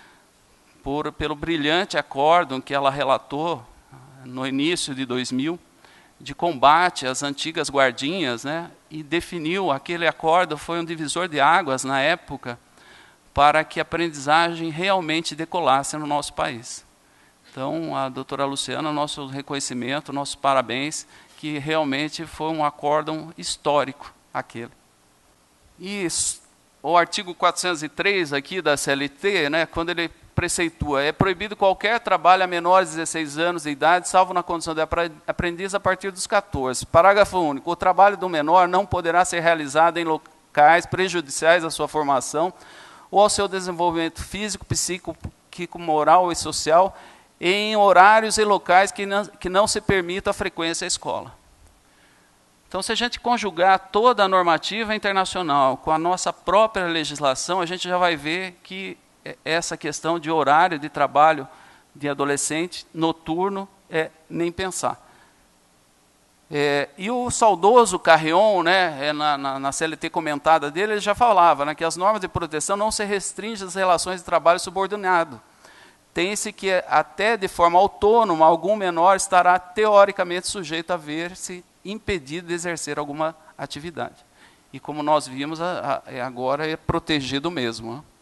pelo brilhante acórdão que ela relatou no início de 2000, de combate às antigas guardinhas, né, e definiu, aquele acórdão foi um divisor de águas na época, para que a aprendizagem realmente decolasse no nosso país. Então, a doutora Luciana, nosso reconhecimento, nossos parabéns, que realmente foi um acórdão histórico aquele. E o artigo 403 aqui da CLT, né, quando ele preceitua, é proibido qualquer trabalho a menores de 16 anos de idade, salvo na condição de aprendiz a partir dos 14. Parágrafo único. O trabalho do menor não poderá ser realizado em locais prejudiciais à sua formação ou ao seu desenvolvimento físico, psíquico, moral e social, em horários e locais que não se permita a frequência à escola. Então, se a gente conjugar toda a normativa internacional com a nossa própria legislação, a gente já vai ver que essa questão de horário de trabalho de adolescente noturno nem pensar. E o saudoso Carrion, né, na CLT comentada dele, ele já falava, né, que as normas de proteção não se restringem às relações de trabalho subordinado. Tem-se que, até de forma autônoma, algum menor estará teoricamente sujeito a ver-se impedido de exercer alguma atividade. E como nós vimos, agora é protegido mesmo. Né?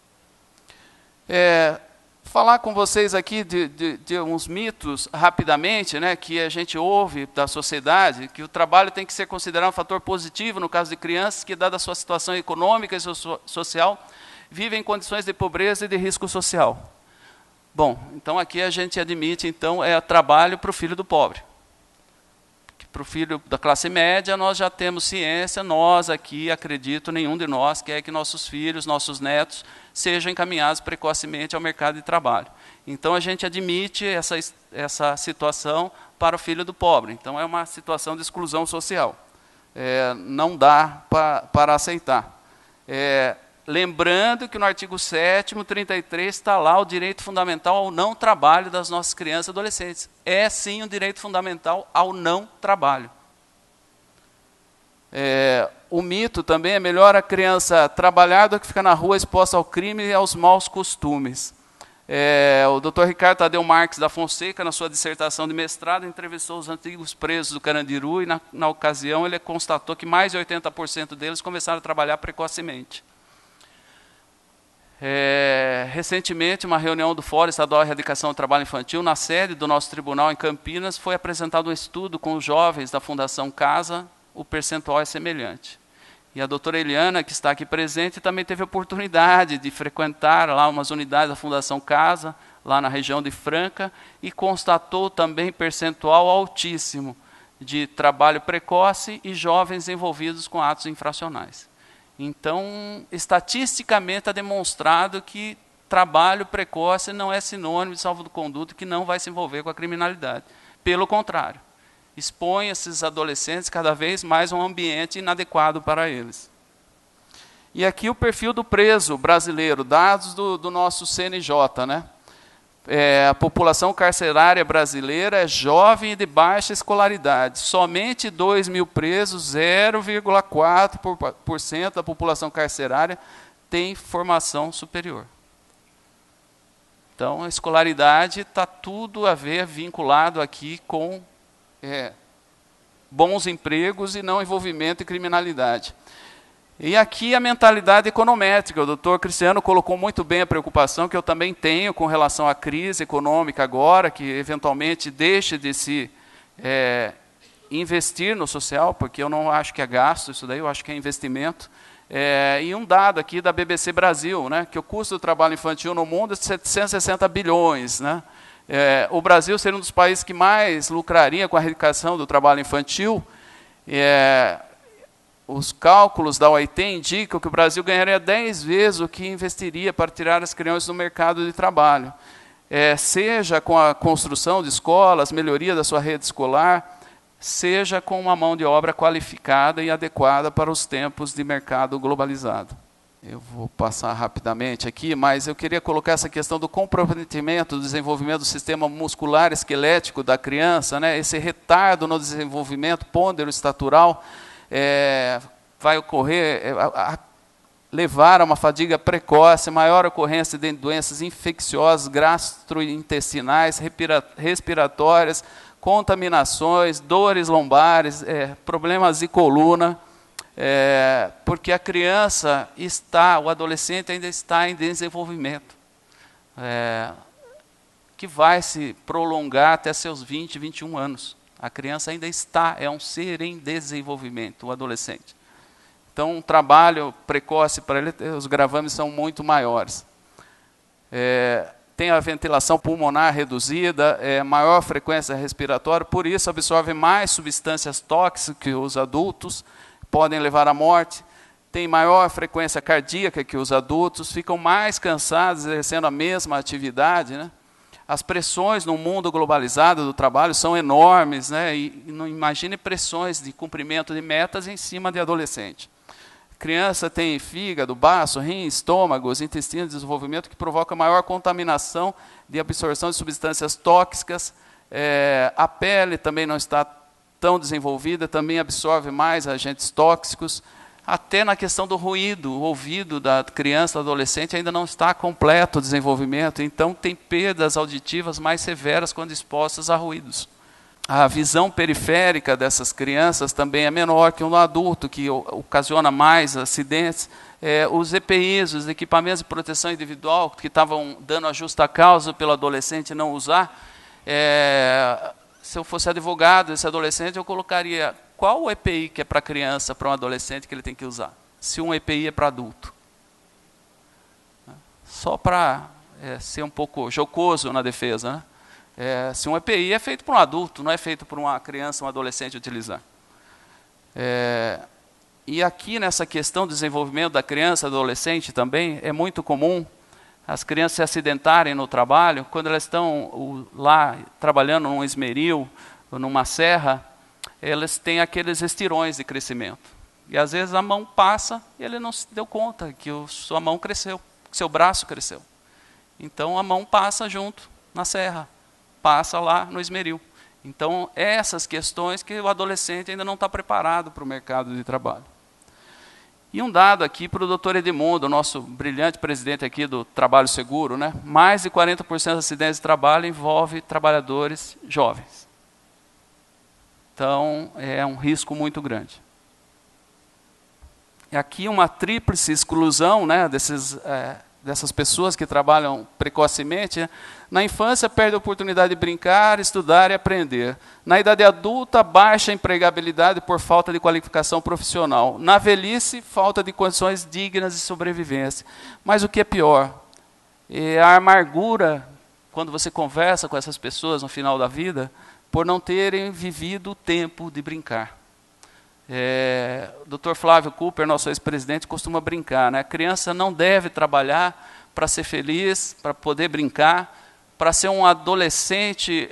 Falar com vocês aqui de uns mitos, rapidamente, né, que a gente ouve da sociedade, que o trabalho tem que ser considerado um fator positivo no caso de crianças que, dada a sua situação econômica e social, vivem em condições de pobreza e de risco social. Bom, então aqui a gente admite, então, trabalho para o filho do pobre. para o filho da classe média, nós já temos ciência, nós aqui, acredito, nenhum de nós quer que nossos filhos, nossos netos, sejam encaminhados precocemente ao mercado de trabalho. Então, a gente admite essa situação para o filho do pobre. Então, é uma situação de exclusão social. Não dá para aceitar. Lembrando que no artigo 7º, 33, está lá o direito fundamental ao não trabalho das nossas crianças e adolescentes. É, sim, um direito fundamental ao não trabalho. O mito também é melhor a criança trabalhar do que ficar na rua exposta ao crime e aos maus costumes. O Dr. Ricardo Tadeu Marques da Fonseca, na sua dissertação de mestrado, entrevistou os antigos presos do Carandiru e, na ocasião, ele constatou que mais de 80% deles começaram a trabalhar precocemente. Recentemente, uma reunião do Fórum Estadual de Erradicação do Trabalho Infantil, na sede do nosso tribunal em Campinas, foi apresentado um estudo com os jovens da Fundação Casa, o percentual é semelhante. E a doutora Eliana, que está aqui presente, também teve a oportunidade de frequentar lá umas unidades da Fundação Casa, lá na região de Franca, e constatou também percentual altíssimo de trabalho precoce e jovens envolvidos com atos infracionais. Então, estatisticamente, está demonstrado que trabalho precoce não é sinônimo de salvo-conduto que não vai se envolver com a criminalidade. Pelo contrário, expõe esses adolescentes cada vez mais a um ambiente inadequado para eles. E aqui o perfil do preso brasileiro, dados do nosso CNJ, né? A população carcerária brasileira é jovem e de baixa escolaridade. Somente 2.000 presos, 0,4% da população carcerária tem formação superior. Então, a escolaridade está tudo a ver, vinculado aqui com bons empregos e não envolvimento em criminalidade. E aqui a mentalidade econométrica. O doutor Cristiano colocou muito bem a preocupação que eu também tenho com relação à crise econômica agora, que eventualmente deixe de se investir no social, porque eu não acho que é gasto isso daí, eu acho que é investimento. E um dado aqui da BBC Brasil, né, que o custo do trabalho infantil no mundo é de 760 bilhões. Né? O Brasil seria um dos países que mais lucraria com a erradicação do trabalho infantil. Os cálculos da OIT indicam que o Brasil ganharia 10 vezes o que investiria para tirar as crianças do mercado de trabalho. Seja com a construção de escolas, melhoria da sua rede escolar, seja com uma mão de obra qualificada e adequada para os tempos de mercado globalizado. Eu vou passar rapidamente aqui, mas eu queria colocar essa questão do comprometimento do desenvolvimento do sistema muscular esquelético da criança, né? Esse retardo no desenvolvimento pôndero-estatural vai ocorrer, levar a uma fadiga precoce, maior ocorrência de doenças infecciosas, gastrointestinais, respiratórias, contaminações, dores lombares, problemas de coluna, porque a criança o adolescente ainda está em desenvolvimento, que vai se prolongar até seus 20, 21 anos. A criança ainda é um ser em desenvolvimento, o adolescente. Então, um trabalho precoce para ele, os gravames são muito maiores. Tem a ventilação pulmonar reduzida, maior frequência respiratória, por isso absorve mais substâncias tóxicas que os adultos, podem levar à morte. Tem maior frequência cardíaca que os adultos, ficam mais cansados exercendo a mesma atividade, né? As pressões no mundo globalizado do trabalho são enormes, né? E não imagine pressões de cumprimento de metas em cima de adolescente. Criança tem fígado, baço, rim, estômagos, intestino de desenvolvimento que provoca maior contaminação de absorção de substâncias tóxicas. A pele também não está tão desenvolvida, também absorve mais agentes tóxicos. Até na questão do ruído, o ouvido da criança, do adolescente, ainda não está completo o desenvolvimento, então tem perdas auditivas mais severas quando expostas a ruídos. A visão periférica dessas crianças também é menor que um adulto, que ocasiona mais acidentes. Os EPIs, os equipamentos de proteção individual, que estavam dando a justa causa pelo adolescente não usar, se eu fosse advogado desse adolescente, eu colocaria qual o EPI que é para criança, para um adolescente, que ele tem que usar, se um EPI é para adulto. Só para ser um pouco jocoso na defesa, né? Se um EPI é feito por um adulto, não é feito por uma criança, um adolescente utilizar. E aqui nessa questão do desenvolvimento da criança, adolescente também, é muito comum as crianças se acidentarem no trabalho, quando elas estão lá trabalhando num esmeril, ou numa serra, elas têm aqueles estirões de crescimento. E às vezes a mão passa e ele não se deu conta que sua mão cresceu, que seu braço cresceu. Então a mão passa junto na serra, passa lá no esmeril. Então essas questões que o adolescente ainda não está preparado para o mercado de trabalho. E um dado aqui para o Dr. Edmundo, nosso brilhante presidente aqui do Trabalho Seguro, né? Mais de 40% dos acidentes de trabalho envolve trabalhadores jovens. Então, é um risco muito grande. E aqui uma tríplice exclusão, né, dessas pessoas que trabalham precocemente. Na infância, perde a oportunidade de brincar, estudar e aprender. Na idade adulta, baixa empregabilidade por falta de qualificação profissional. Na velhice, falta de condições dignas de sobrevivência. Mas o que é pior? É a amargura, quando você conversa com essas pessoas no final da vida, por não terem vivido o tempo de brincar. O Dr. Flávio Cooper, nosso ex-presidente, costuma brincar, né? A criança não deve trabalhar para ser feliz, para poder brincar, para ser um adolescente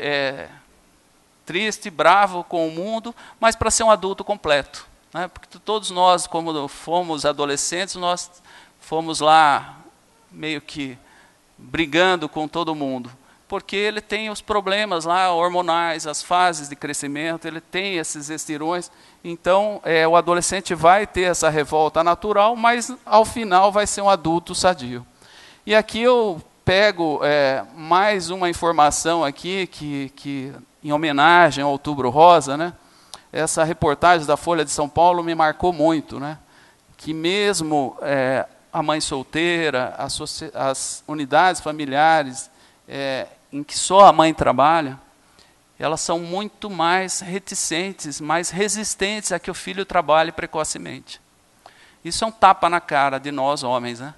triste, bravo com o mundo, mas para ser um adulto completo, né? Porque todos nós, como fomos adolescentes, nós fomos lá meio que brigando com todo mundo, porque ele tem os problemas lá hormonais, as fases de crescimento, ele tem esses estirões. Então, o adolescente vai ter essa revolta natural, mas ao final vai ser um adulto sadio. E aqui eu pego mais uma informação aqui, que em homenagem ao Outubro Rosa, né? Essa reportagem da Folha de São Paulo me marcou muito, né? Que mesmo a mãe solteira, as unidades familiares, em que só a mãe trabalha, elas são muito mais reticentes, mais resistentes a que o filho trabalhe precocemente. Isso é um tapa na cara de nós, homens, né?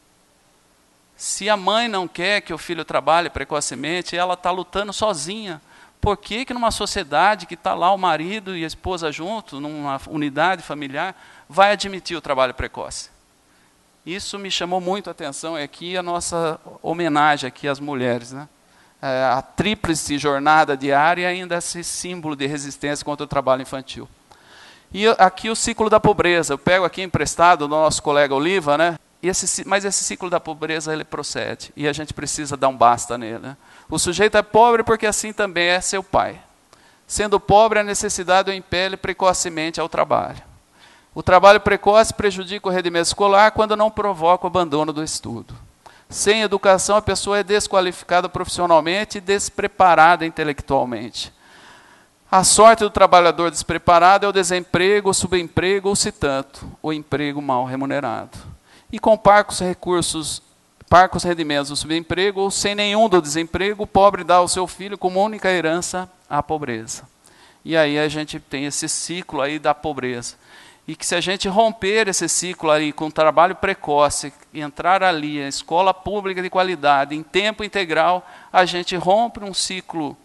Se a mãe não quer que o filho trabalhe precocemente, ela está lutando sozinha. Por que numa sociedade que está lá o marido e a esposa junto, numa unidade familiar, vai admitir o trabalho precoce? Isso me chamou muito a atenção, aqui a nossa homenagem aqui às mulheres, né? A tríplice jornada diária e ainda esse símbolo de resistência contra o trabalho infantil. E aqui o ciclo da pobreza. Eu pego aqui emprestado do nosso colega Oliva, né? Mas esse ciclo da pobreza ele procede, e a gente precisa dar um basta nele, né? O sujeito é pobre porque assim também é seu pai. Sendo pobre, a necessidade o impele precocemente ao trabalho. O trabalho precoce prejudica o rendimento escolar quando não provoca o abandono do estudo. Sem educação, a pessoa é desqualificada profissionalmente e despreparada intelectualmente. A sorte do trabalhador despreparado é o desemprego, o subemprego, ou se tanto, o emprego mal remunerado. E com parcos rendimentos do subemprego, ou sem nenhum do desemprego, o pobre dá ao seu filho como única herança a pobreza. E aí a gente tem esse ciclo aí da pobreza. E que se a gente romper esse ciclo aí com trabalho precoce, e entrar ali em escola pública de qualidade, em tempo integral, a gente rompe um ciclo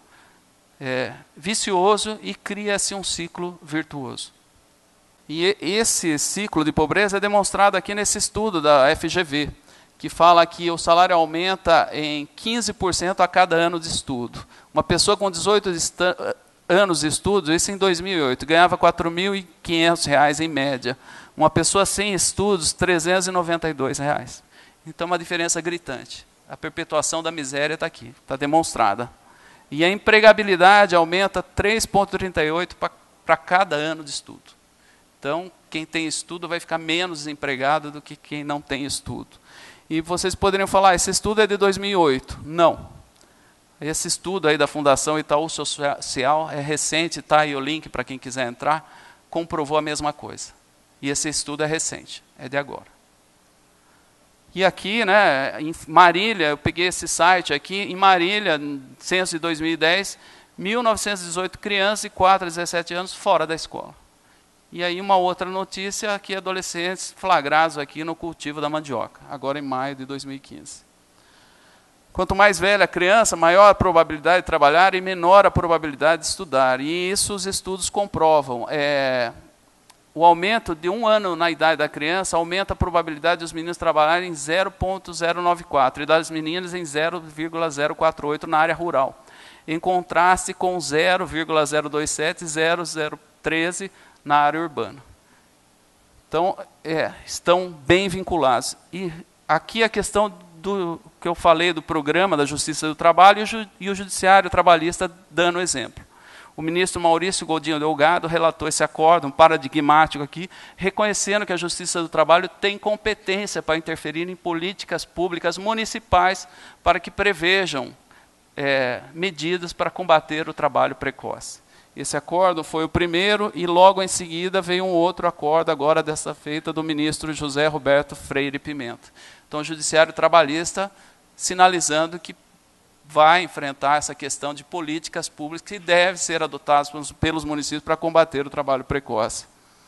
vicioso e cria-se um ciclo virtuoso. E esse ciclo de pobreza é demonstrado aqui nesse estudo da FGV, que fala que o salário aumenta em 15% a cada ano de estudo. Uma pessoa com 18 anos de estudos, isso em 2008, ganhava R$ 4.500 em média. Uma pessoa sem estudos, R$ 392. Então, uma diferença gritante. A perpetuação da miséria está aqui, está demonstrada. E a empregabilidade aumenta 3,38 para cada ano de estudo. Então, quem tem estudo vai ficar menos desempregado do que quem não tem estudo. E vocês poderiam falar, esse estudo é de 2008. Não. Esse estudo aí da Fundação Itaú Social é recente, está aí o link para quem quiser entrar, comprovou a mesma coisa. E esse estudo é recente, é de agora. E aqui, né, em Marília, eu peguei esse site aqui, em Marília, censo de 2010, 1.918 crianças e 4 a 17 anos fora da escola. E aí uma outra notícia, aqui adolescentes flagrados aqui no cultivo da mandioca, agora em maio de 2015. Quanto mais velha a criança, maior a probabilidade de trabalhar e menor a probabilidade de estudar. E isso os estudos comprovam. O aumento de 1 ano na idade da criança aumenta a probabilidade dos meninos trabalharem em 0,094 e das meninas em 0,048 na área rural, em contraste com 0,027 e 0,013 na área urbana. Então, estão bem vinculados. E aqui a questão do que eu falei do programa da Justiça do Trabalho e o Judiciário Trabalhista dando exemplo. O ministro Maurício Godinho Delgado relatou esse acórdão paradigmático aqui, reconhecendo que a Justiça do Trabalho tem competência para interferir em políticas públicas municipais para que prevejam medidas para combater o trabalho precoce. Esse acórdão foi o primeiro e logo em seguida veio um outro acórdão, agora dessa feita, do ministro José Roberto Freire Pimenta. Então, o Judiciário Trabalhista sinalizando que vai enfrentar essa questão de políticas públicas que devem ser adotadas pelos municípios para combater o trabalho precoce.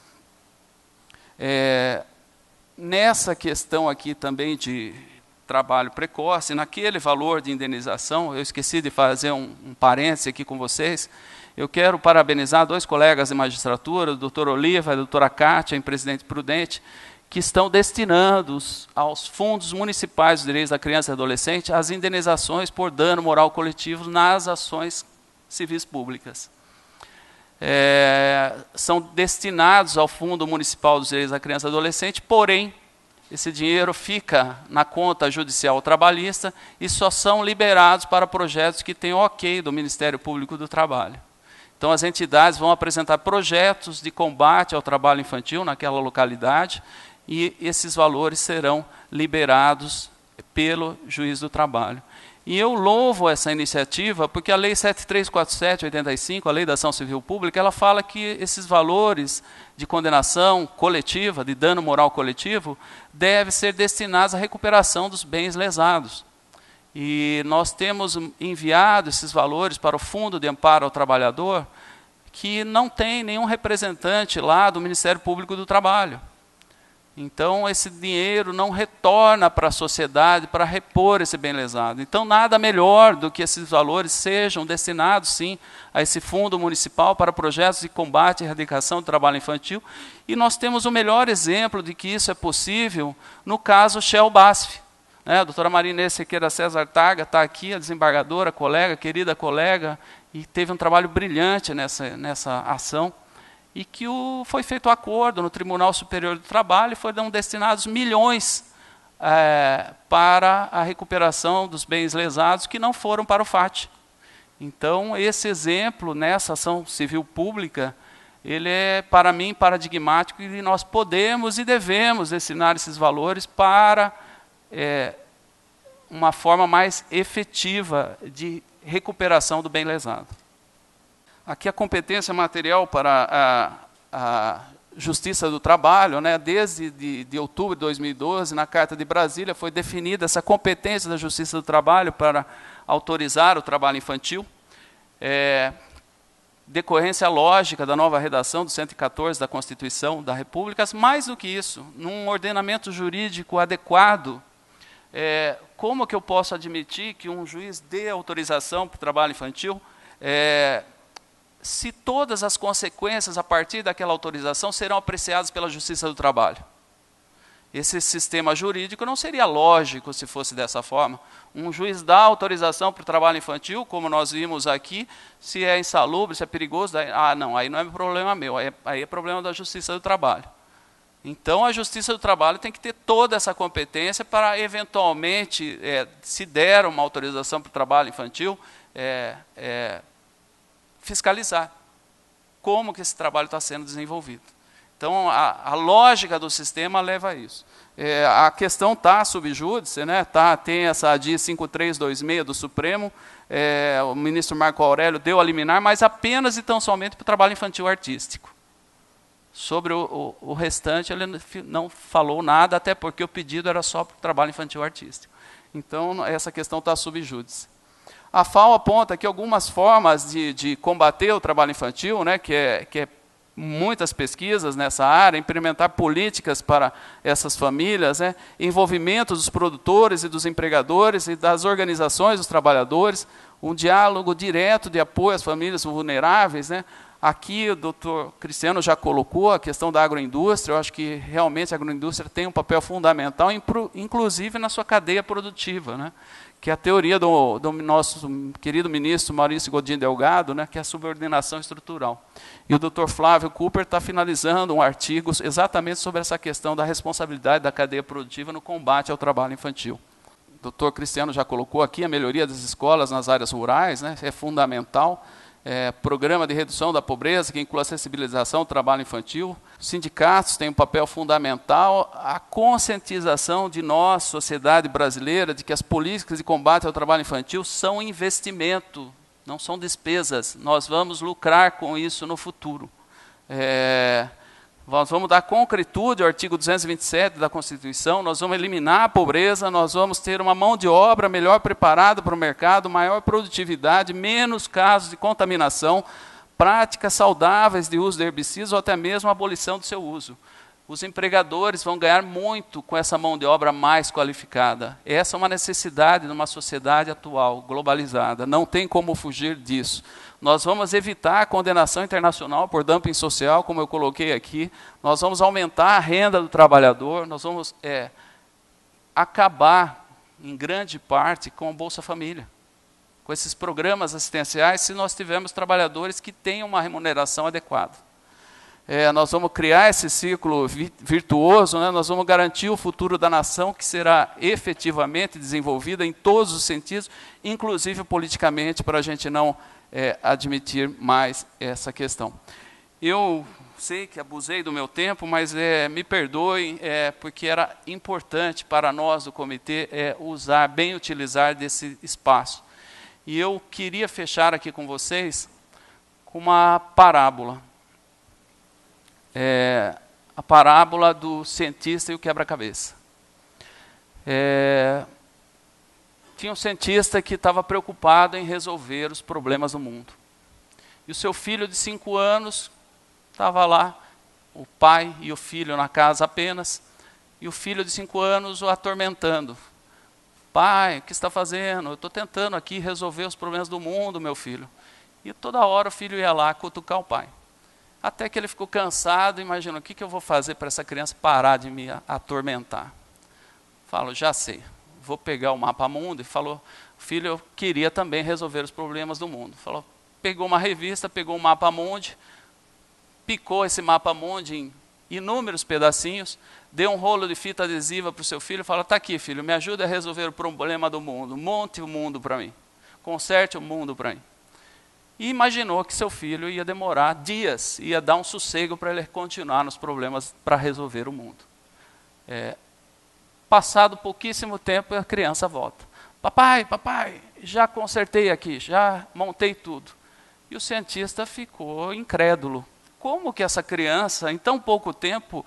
Nessa questão aqui também de trabalho precoce, naquele valor de indenização, eu esqueci de fazer um parêntese aqui com vocês, eu quero parabenizar 2 colegas de magistratura, o doutor Oliva e a doutora Cátia, em Presidente Prudente, que estão destinando aos fundos municipais dos direitos da criança e adolescente as indenizações por dano moral coletivo nas ações civis públicas. São destinados ao Fundo Municipal dos Direitos da Criança e Adolescente, porém, esse dinheiro fica na conta judicial trabalhista e só são liberados para projetos que têm ok do Ministério Público do Trabalho. Então, as entidades vão apresentar projetos de combate ao trabalho infantil naquela localidade e esses valores serão liberados pelo juiz do trabalho. E eu louvo essa iniciativa porque a Lei 7347/85, a Lei da Ação Civil Pública, ela fala que esses valores de condenação coletiva, de dano moral coletivo, devem ser destinados à recuperação dos bens lesados. E nós temos enviado esses valores para o Fundo de Amparo ao Trabalhador, que não tem nenhum representante lá do Ministério Público do Trabalho. Então, esse dinheiro não retorna para a sociedade para repor esse bem lesado. Então, nada melhor do que esses valores sejam destinados, sim, a esse fundo municipal para projetos de combate e erradicação do trabalho infantil. E nós temos o melhor exemplo de que isso é possível no caso Shell BASF. A doutora Marinês Sequeira César Targa está aqui, a desembargadora, colega, querida colega, e teve um trabalho brilhante nessa ação. E que foi feito um acordo no Tribunal Superior do Trabalho e foram destinados milhões para a recuperação dos bens lesados que não foram para o FAT. Então, esse exemplo nessa ação civil pública, ele é, para mim, paradigmático e nós podemos e devemos destinar esses valores para uma forma mais efetiva de recuperação do bem lesado. Aqui a competência material para a Justiça do Trabalho, desde de outubro de 2012, na Carta de Brasília, foi definida essa competência da Justiça do Trabalho para autorizar o trabalho infantil, decorrência lógica da nova redação do 114 da Constituição da República, mas mais do que isso, num ordenamento jurídico adequado, como que eu posso admitir que um juiz dê autorização para o trabalho infantil, se todas as consequências a partir daquela autorização serão apreciadas pela Justiça do Trabalho? Esse sistema jurídico não seria lógico se fosse dessa forma. Um juiz dá autorização para o trabalho infantil, como nós vimos aqui, se é insalubre, se é perigoso, não, aí não é problema meu, aí é problema da Justiça do Trabalho. Então, a Justiça do Trabalho tem que ter toda essa competência para, eventualmente, se der uma autorização para o trabalho infantil, fiscalizar como que esse trabalho está sendo desenvolvido. Então, a lógica do sistema leva a isso. A questão está sub júdice, tem essa ADI 5326 do Supremo, o ministro Marco Aurélio deu a liminar, mas apenas e tão somente para o trabalho infantil artístico. Sobre o restante, ele não falou nada, até porque o pedido era só para o trabalho infantil artístico. Então, essa questão está sub júdice. A FAO aponta que algumas formas de combater o trabalho infantil, que é muitas pesquisas nessa área, implementar políticas para essas famílias, né, envolvimento dos produtores e dos empregadores e das organizações dos trabalhadores, um diálogo direto de apoio às famílias vulneráveis, né. Aqui o doutor Cristiano já colocou a questão da agroindústria. Eu acho que realmente a agroindústria tem um papel fundamental, inclusive na sua cadeia produtiva, né, que é a teoria do nosso querido ministro Maurício Godinho Delgado, né, que é a subordinação estrutural. E o doutor Flávio Cooper está finalizando um artigo exatamente sobre essa questão da responsabilidade da cadeia produtiva no combate ao trabalho infantil. O doutor Cristiano já colocou aqui a melhoria das escolas nas áreas rurais, né, é fundamental. Programa de redução da pobreza, que inclui a sensibilização ao trabalho infantil. Os sindicatos têm um papel fundamental, a conscientização de nós, sociedade brasileira, de que as políticas de combate ao trabalho infantil são investimento, não são despesas. Nós vamos lucrar com isso no futuro. Nós vamos dar concretude ao artigo 227 da Constituição, nós vamos eliminar a pobreza, nós vamos ter uma mão de obra melhor preparada para o mercado, maior produtividade, menos casos de contaminação, práticas saudáveis de uso de herbicidas ou até mesmo a abolição do seu uso. Os empregadores vão ganhar muito com essa mão de obra mais qualificada. Essa é uma necessidade numa sociedade atual, globalizada. Não tem como fugir disso. Nós vamos evitar a condenação internacional por dumping social, como eu coloquei aqui. Nós vamos aumentar a renda do trabalhador. Nós vamos acabar, em grande parte, com o Bolsa Família. Com esses programas assistenciais, se nós tivermos trabalhadores que tenham uma remuneração adequada. Nós vamos criar esse ciclo virtuoso, né? Nós vamos garantir o futuro da nação, que será efetivamente desenvolvida em todos os sentidos, inclusive politicamente, para a gente não admitir mais essa questão. Eu sei que abusei do meu tempo, mas me perdoem, porque era importante para nós do comitê bem utilizar desse espaço. E eu queria fechar aqui com vocês com uma parábola. A parábola do cientista e o quebra-cabeça. Tinha um cientista que estava preocupado em resolver os problemas do mundo. E o seu filho de 5 anos estava lá, o pai e o filho na casa apenas, e o filho de 5 anos o atormentando. Pai, o que está fazendo? Eu estou tentando aqui resolver os problemas do mundo, meu filho. E toda hora o filho ia lá cutucar o pai. Até que ele ficou cansado, imaginou, o que eu vou fazer para essa criança parar de me atormentar? Falo, já sei, vou pegar o mapa mundo, e falou, filho, eu queria também resolver os problemas do mundo. Falou, pegou uma revista, pegou um mapa mundi, picou esse mapa mundi em inúmeros pedacinhos, deu um rolo de fita adesiva para o seu filho, falou, está aqui, filho, me ajuda a resolver o problema do mundo, monte o mundo para mim, conserte o mundo para mim. E imaginou que seu filho ia demorar dias, ia dar um sossego para ele continuar nos problemas para resolver o mundo. Passado pouquíssimo tempo, a criança volta. Papai, já consertei aqui, já montei tudo. E o cientista ficou incrédulo. Como que essa criança, em tão pouco tempo,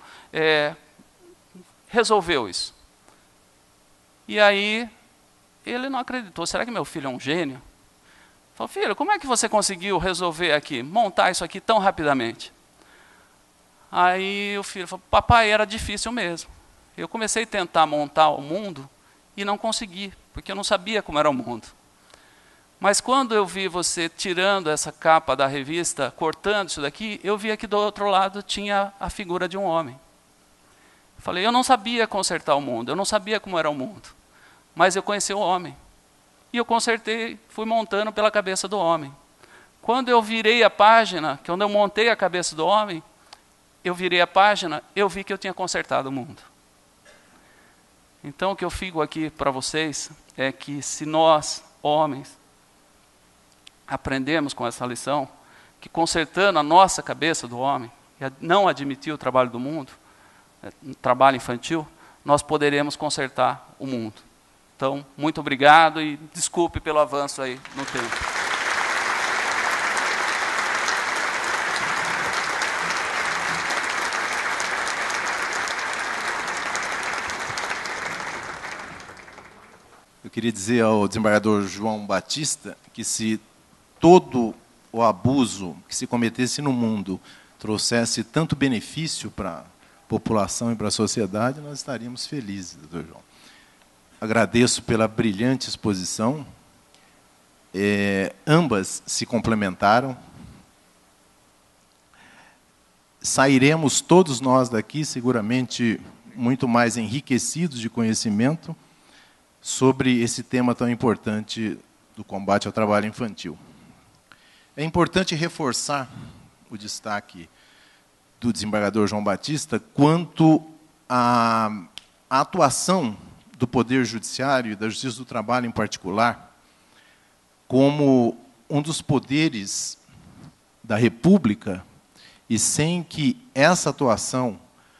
resolveu isso? E aí, ele não acreditou. Será que meu filho é um gênio? Falei, filho, como é que você conseguiu resolver aqui, montar isso aqui tão rapidamente? Aí o filho falou, papai, era difícil mesmo. Eu comecei a tentar montar o mundo e não consegui, porque eu não sabia como era o mundo. Mas quando eu vi você tirando essa capa da revista, cortando isso daqui, eu vi que do outro lado tinha a figura de um homem. Falei, eu não sabia consertar o mundo, eu não sabia como era o mundo, mas eu conheci o homem. E eu consertei, fui montando pela cabeça do homem. Quando eu virei a página, quando eu montei a cabeça do homem, eu virei a página, eu vi que eu tinha consertado o mundo. Então o que eu fico aqui para vocês é que se nós, homens, aprendemos com essa lição, que consertando a nossa cabeça do homem, e não admitir o trabalho do mundo, trabalho infantil, nós poderemos consertar o mundo. Então, muito obrigado e desculpe pelo avanço aí no tempo. Eu queria dizer ao desembargador João Batista que se todo o abuso que se cometesse no mundo, trouxesse tanto benefício para a população e para a sociedade, nós estaríamos felizes, doutor João. Agradeço pela brilhante exposição. Ambas se complementaram. Sairemos todos nós daqui, seguramente, muito mais enriquecidos de conhecimento sobre esse tema tão importante do combate ao trabalho infantil. É importante reforçar o destaque do desembargador João Batista quanto à atuação do Poder Judiciário e da Justiça do Trabalho, em particular, como um dos poderes da República, e sem que essa atuação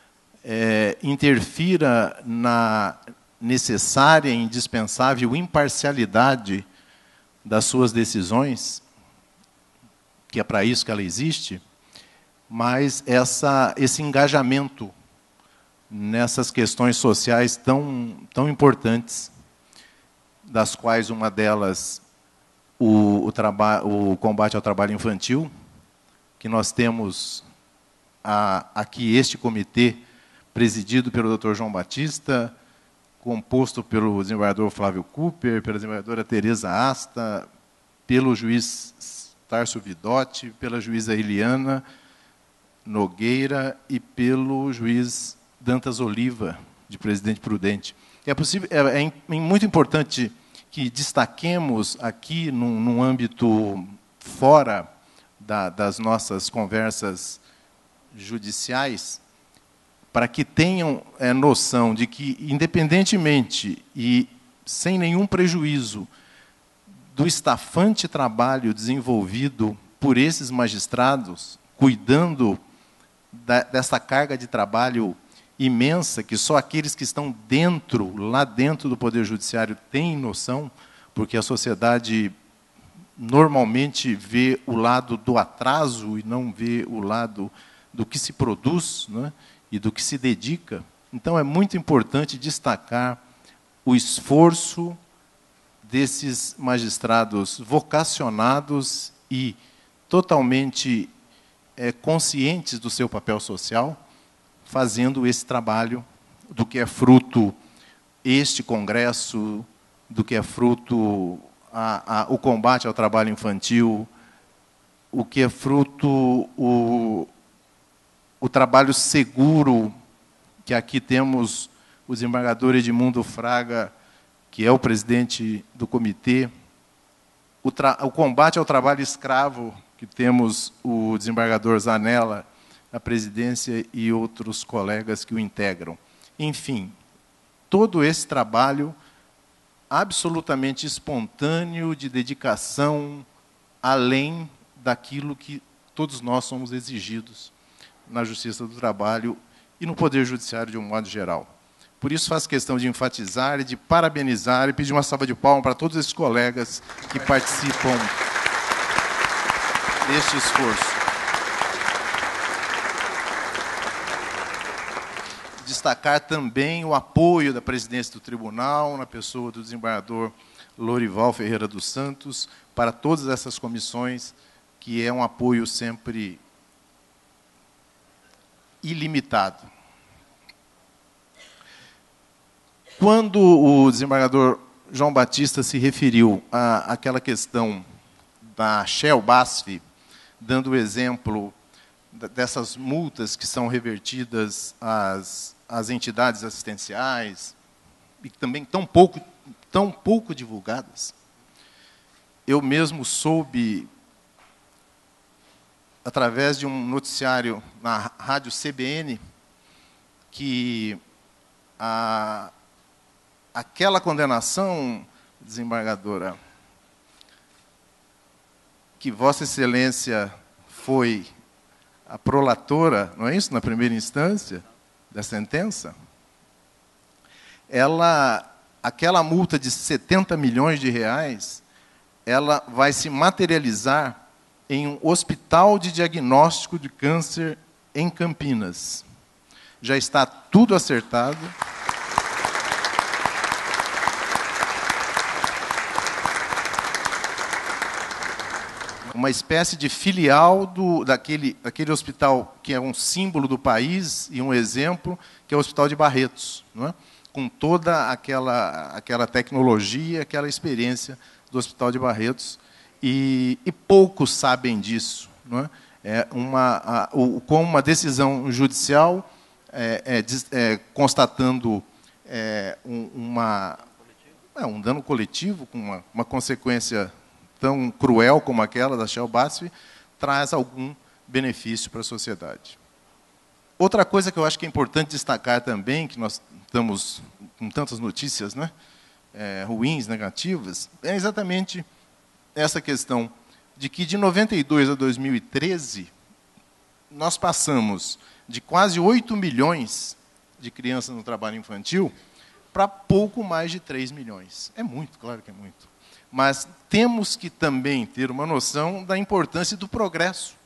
interfira na necessária e indispensável imparcialidade das suas decisões, que é para isso que ela existe, mas esse engajamento nessas questões sociais tão importantes, das quais uma delas o combate ao trabalho infantil, que nós temos aqui este comitê presidido pelo Dr. João Batista, composto pelo desembargador Flávio Cooper, pela desembargadora Tereza Asta, pelo juiz Tarso Vidotti, pela juíza Eliana Nogueira e pelo juiz Dantas Oliva, de Presidente Prudente. É muito importante que destaquemos aqui, num âmbito fora das nossas conversas judiciais, para que tenham noção de que, independentemente e sem nenhum prejuízo do estafante trabalho desenvolvido por esses magistrados, cuidando dessa carga de trabalho imensa, que só aqueles que estão lá dentro do Poder Judiciário têm noção, porque a sociedade normalmente vê o lado do atraso e não vê o lado do que se produz, né, e do que se dedica. Então, é muito importante destacar o esforço desses magistrados vocacionados e totalmente conscientes do seu papel social, fazendo esse trabalho do que é fruto este congresso, do que é fruto o combate ao trabalho infantil, o que é fruto o trabalho seguro, que aqui temos o desembargador Edmundo Fraga, que é o presidente do comitê, o combate ao trabalho escravo, que temos o desembargador Zanella, a presidência e outros colegas que o integram. Enfim, todo esse trabalho absolutamente espontâneo, de dedicação, além daquilo que todos nós somos exigidos na Justiça do Trabalho e no Poder Judiciário de um modo geral. Por isso, faço questão de enfatizar e de parabenizar e pedir uma salva de palmas para todos esses colegas que participam deste esforço. Destacar também o apoio da presidência do tribunal, na pessoa do desembargador Lorival Ferreira dos Santos, para todas essas comissões, que é um apoio sempre ilimitado. Quando o desembargador João Batista se referiu àquela questão da Shell BASF, dando o exemplo dessas multas que são revertidas às entidades assistenciais, e também tão pouco divulgadas, eu mesmo soube, através de um noticiário na rádio CBN, que aquela condenação, desembargadora, que Vossa Excelência foi a prolatora, não é isso, na primeira instância da sentença, aquela multa de 70 milhões de reais, ela vai se materializar em um hospital de diagnóstico de câncer em Campinas. Já está tudo acertado. uma espécie de filial daquele hospital que é um símbolo do país e um exemplo, que é o Hospital de Barretos, não é? Com toda aquela tecnologia, aquela experiência do Hospital de Barretos, e poucos sabem disso, não é? Com uma decisão judicial constatando um dano coletivo, com uma consequência tão cruel como aquela da Shell BASF, traz algum benefício para a sociedade. Outra coisa que eu acho que é importante destacar também, que nós estamos com tantas notícias, né, ruins, negativas, é exatamente essa questão de que, de 92 a 2013, nós passamos de quase 8 milhões de crianças no trabalho infantil para pouco mais de 3 milhões. É muito, claro que é muito. Mas temos que também ter uma noção da importância do progresso,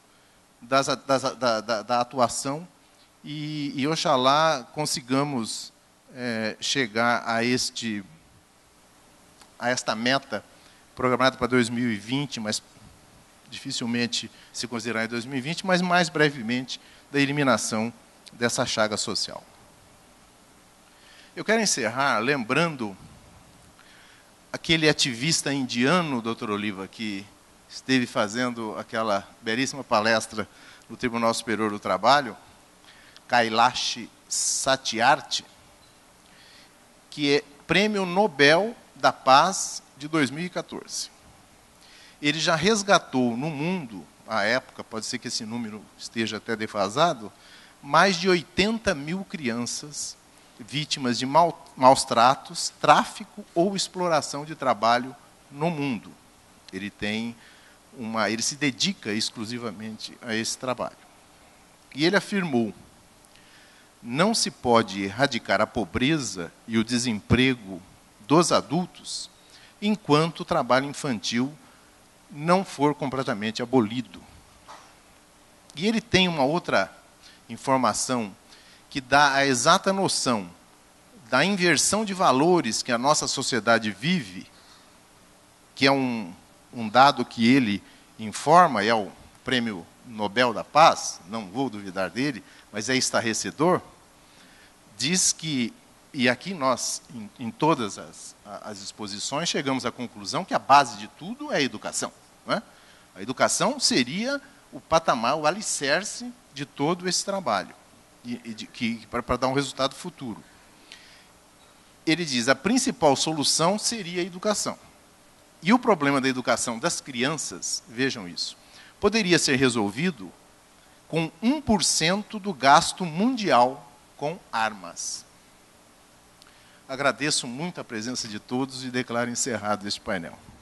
da atuação, e oxalá consigamos chegar a esta meta programada para 2020, mas dificilmente se considerar em 2020, mas mais brevemente, da eliminação dessa chaga social. Eu quero encerrar lembrando aquele ativista indiano, doutor Oliva, que esteve fazendo aquela belíssima palestra no Tribunal Superior do Trabalho, Kailash Satyarthi, que é Prêmio Nobel da Paz de 2014. Ele já resgatou no mundo, à época, pode ser que esse número esteja até defasado, mais de 80 mil crianças vítimas de maus tratos, tráfico ou exploração de trabalho no mundo. Ele se dedica exclusivamente a esse trabalho. E ele afirmou: não se pode erradicar a pobreza e o desemprego dos adultos enquanto o trabalho infantil não for completamente abolido. E ele tem uma outra informação que dá a exata noção da inversão de valores que a nossa sociedade vive, que é um dado que ele informa, é o Prêmio Nobel da Paz, não vou duvidar dele, mas é estarrecedor. Diz que, e aqui nós, em todas as exposições, chegamos à conclusão que a base de tudo é a educação, não é? A educação seria o patamar, o alicerce de todo esse trabalho, para dar um resultado futuro. Ele diz: a principal solução seria a educação. E o problema da educação das crianças, vejam isso, poderia ser resolvido com 1% do gasto mundial com armas. Agradeço muito a presença de todos e declaro encerrado este painel.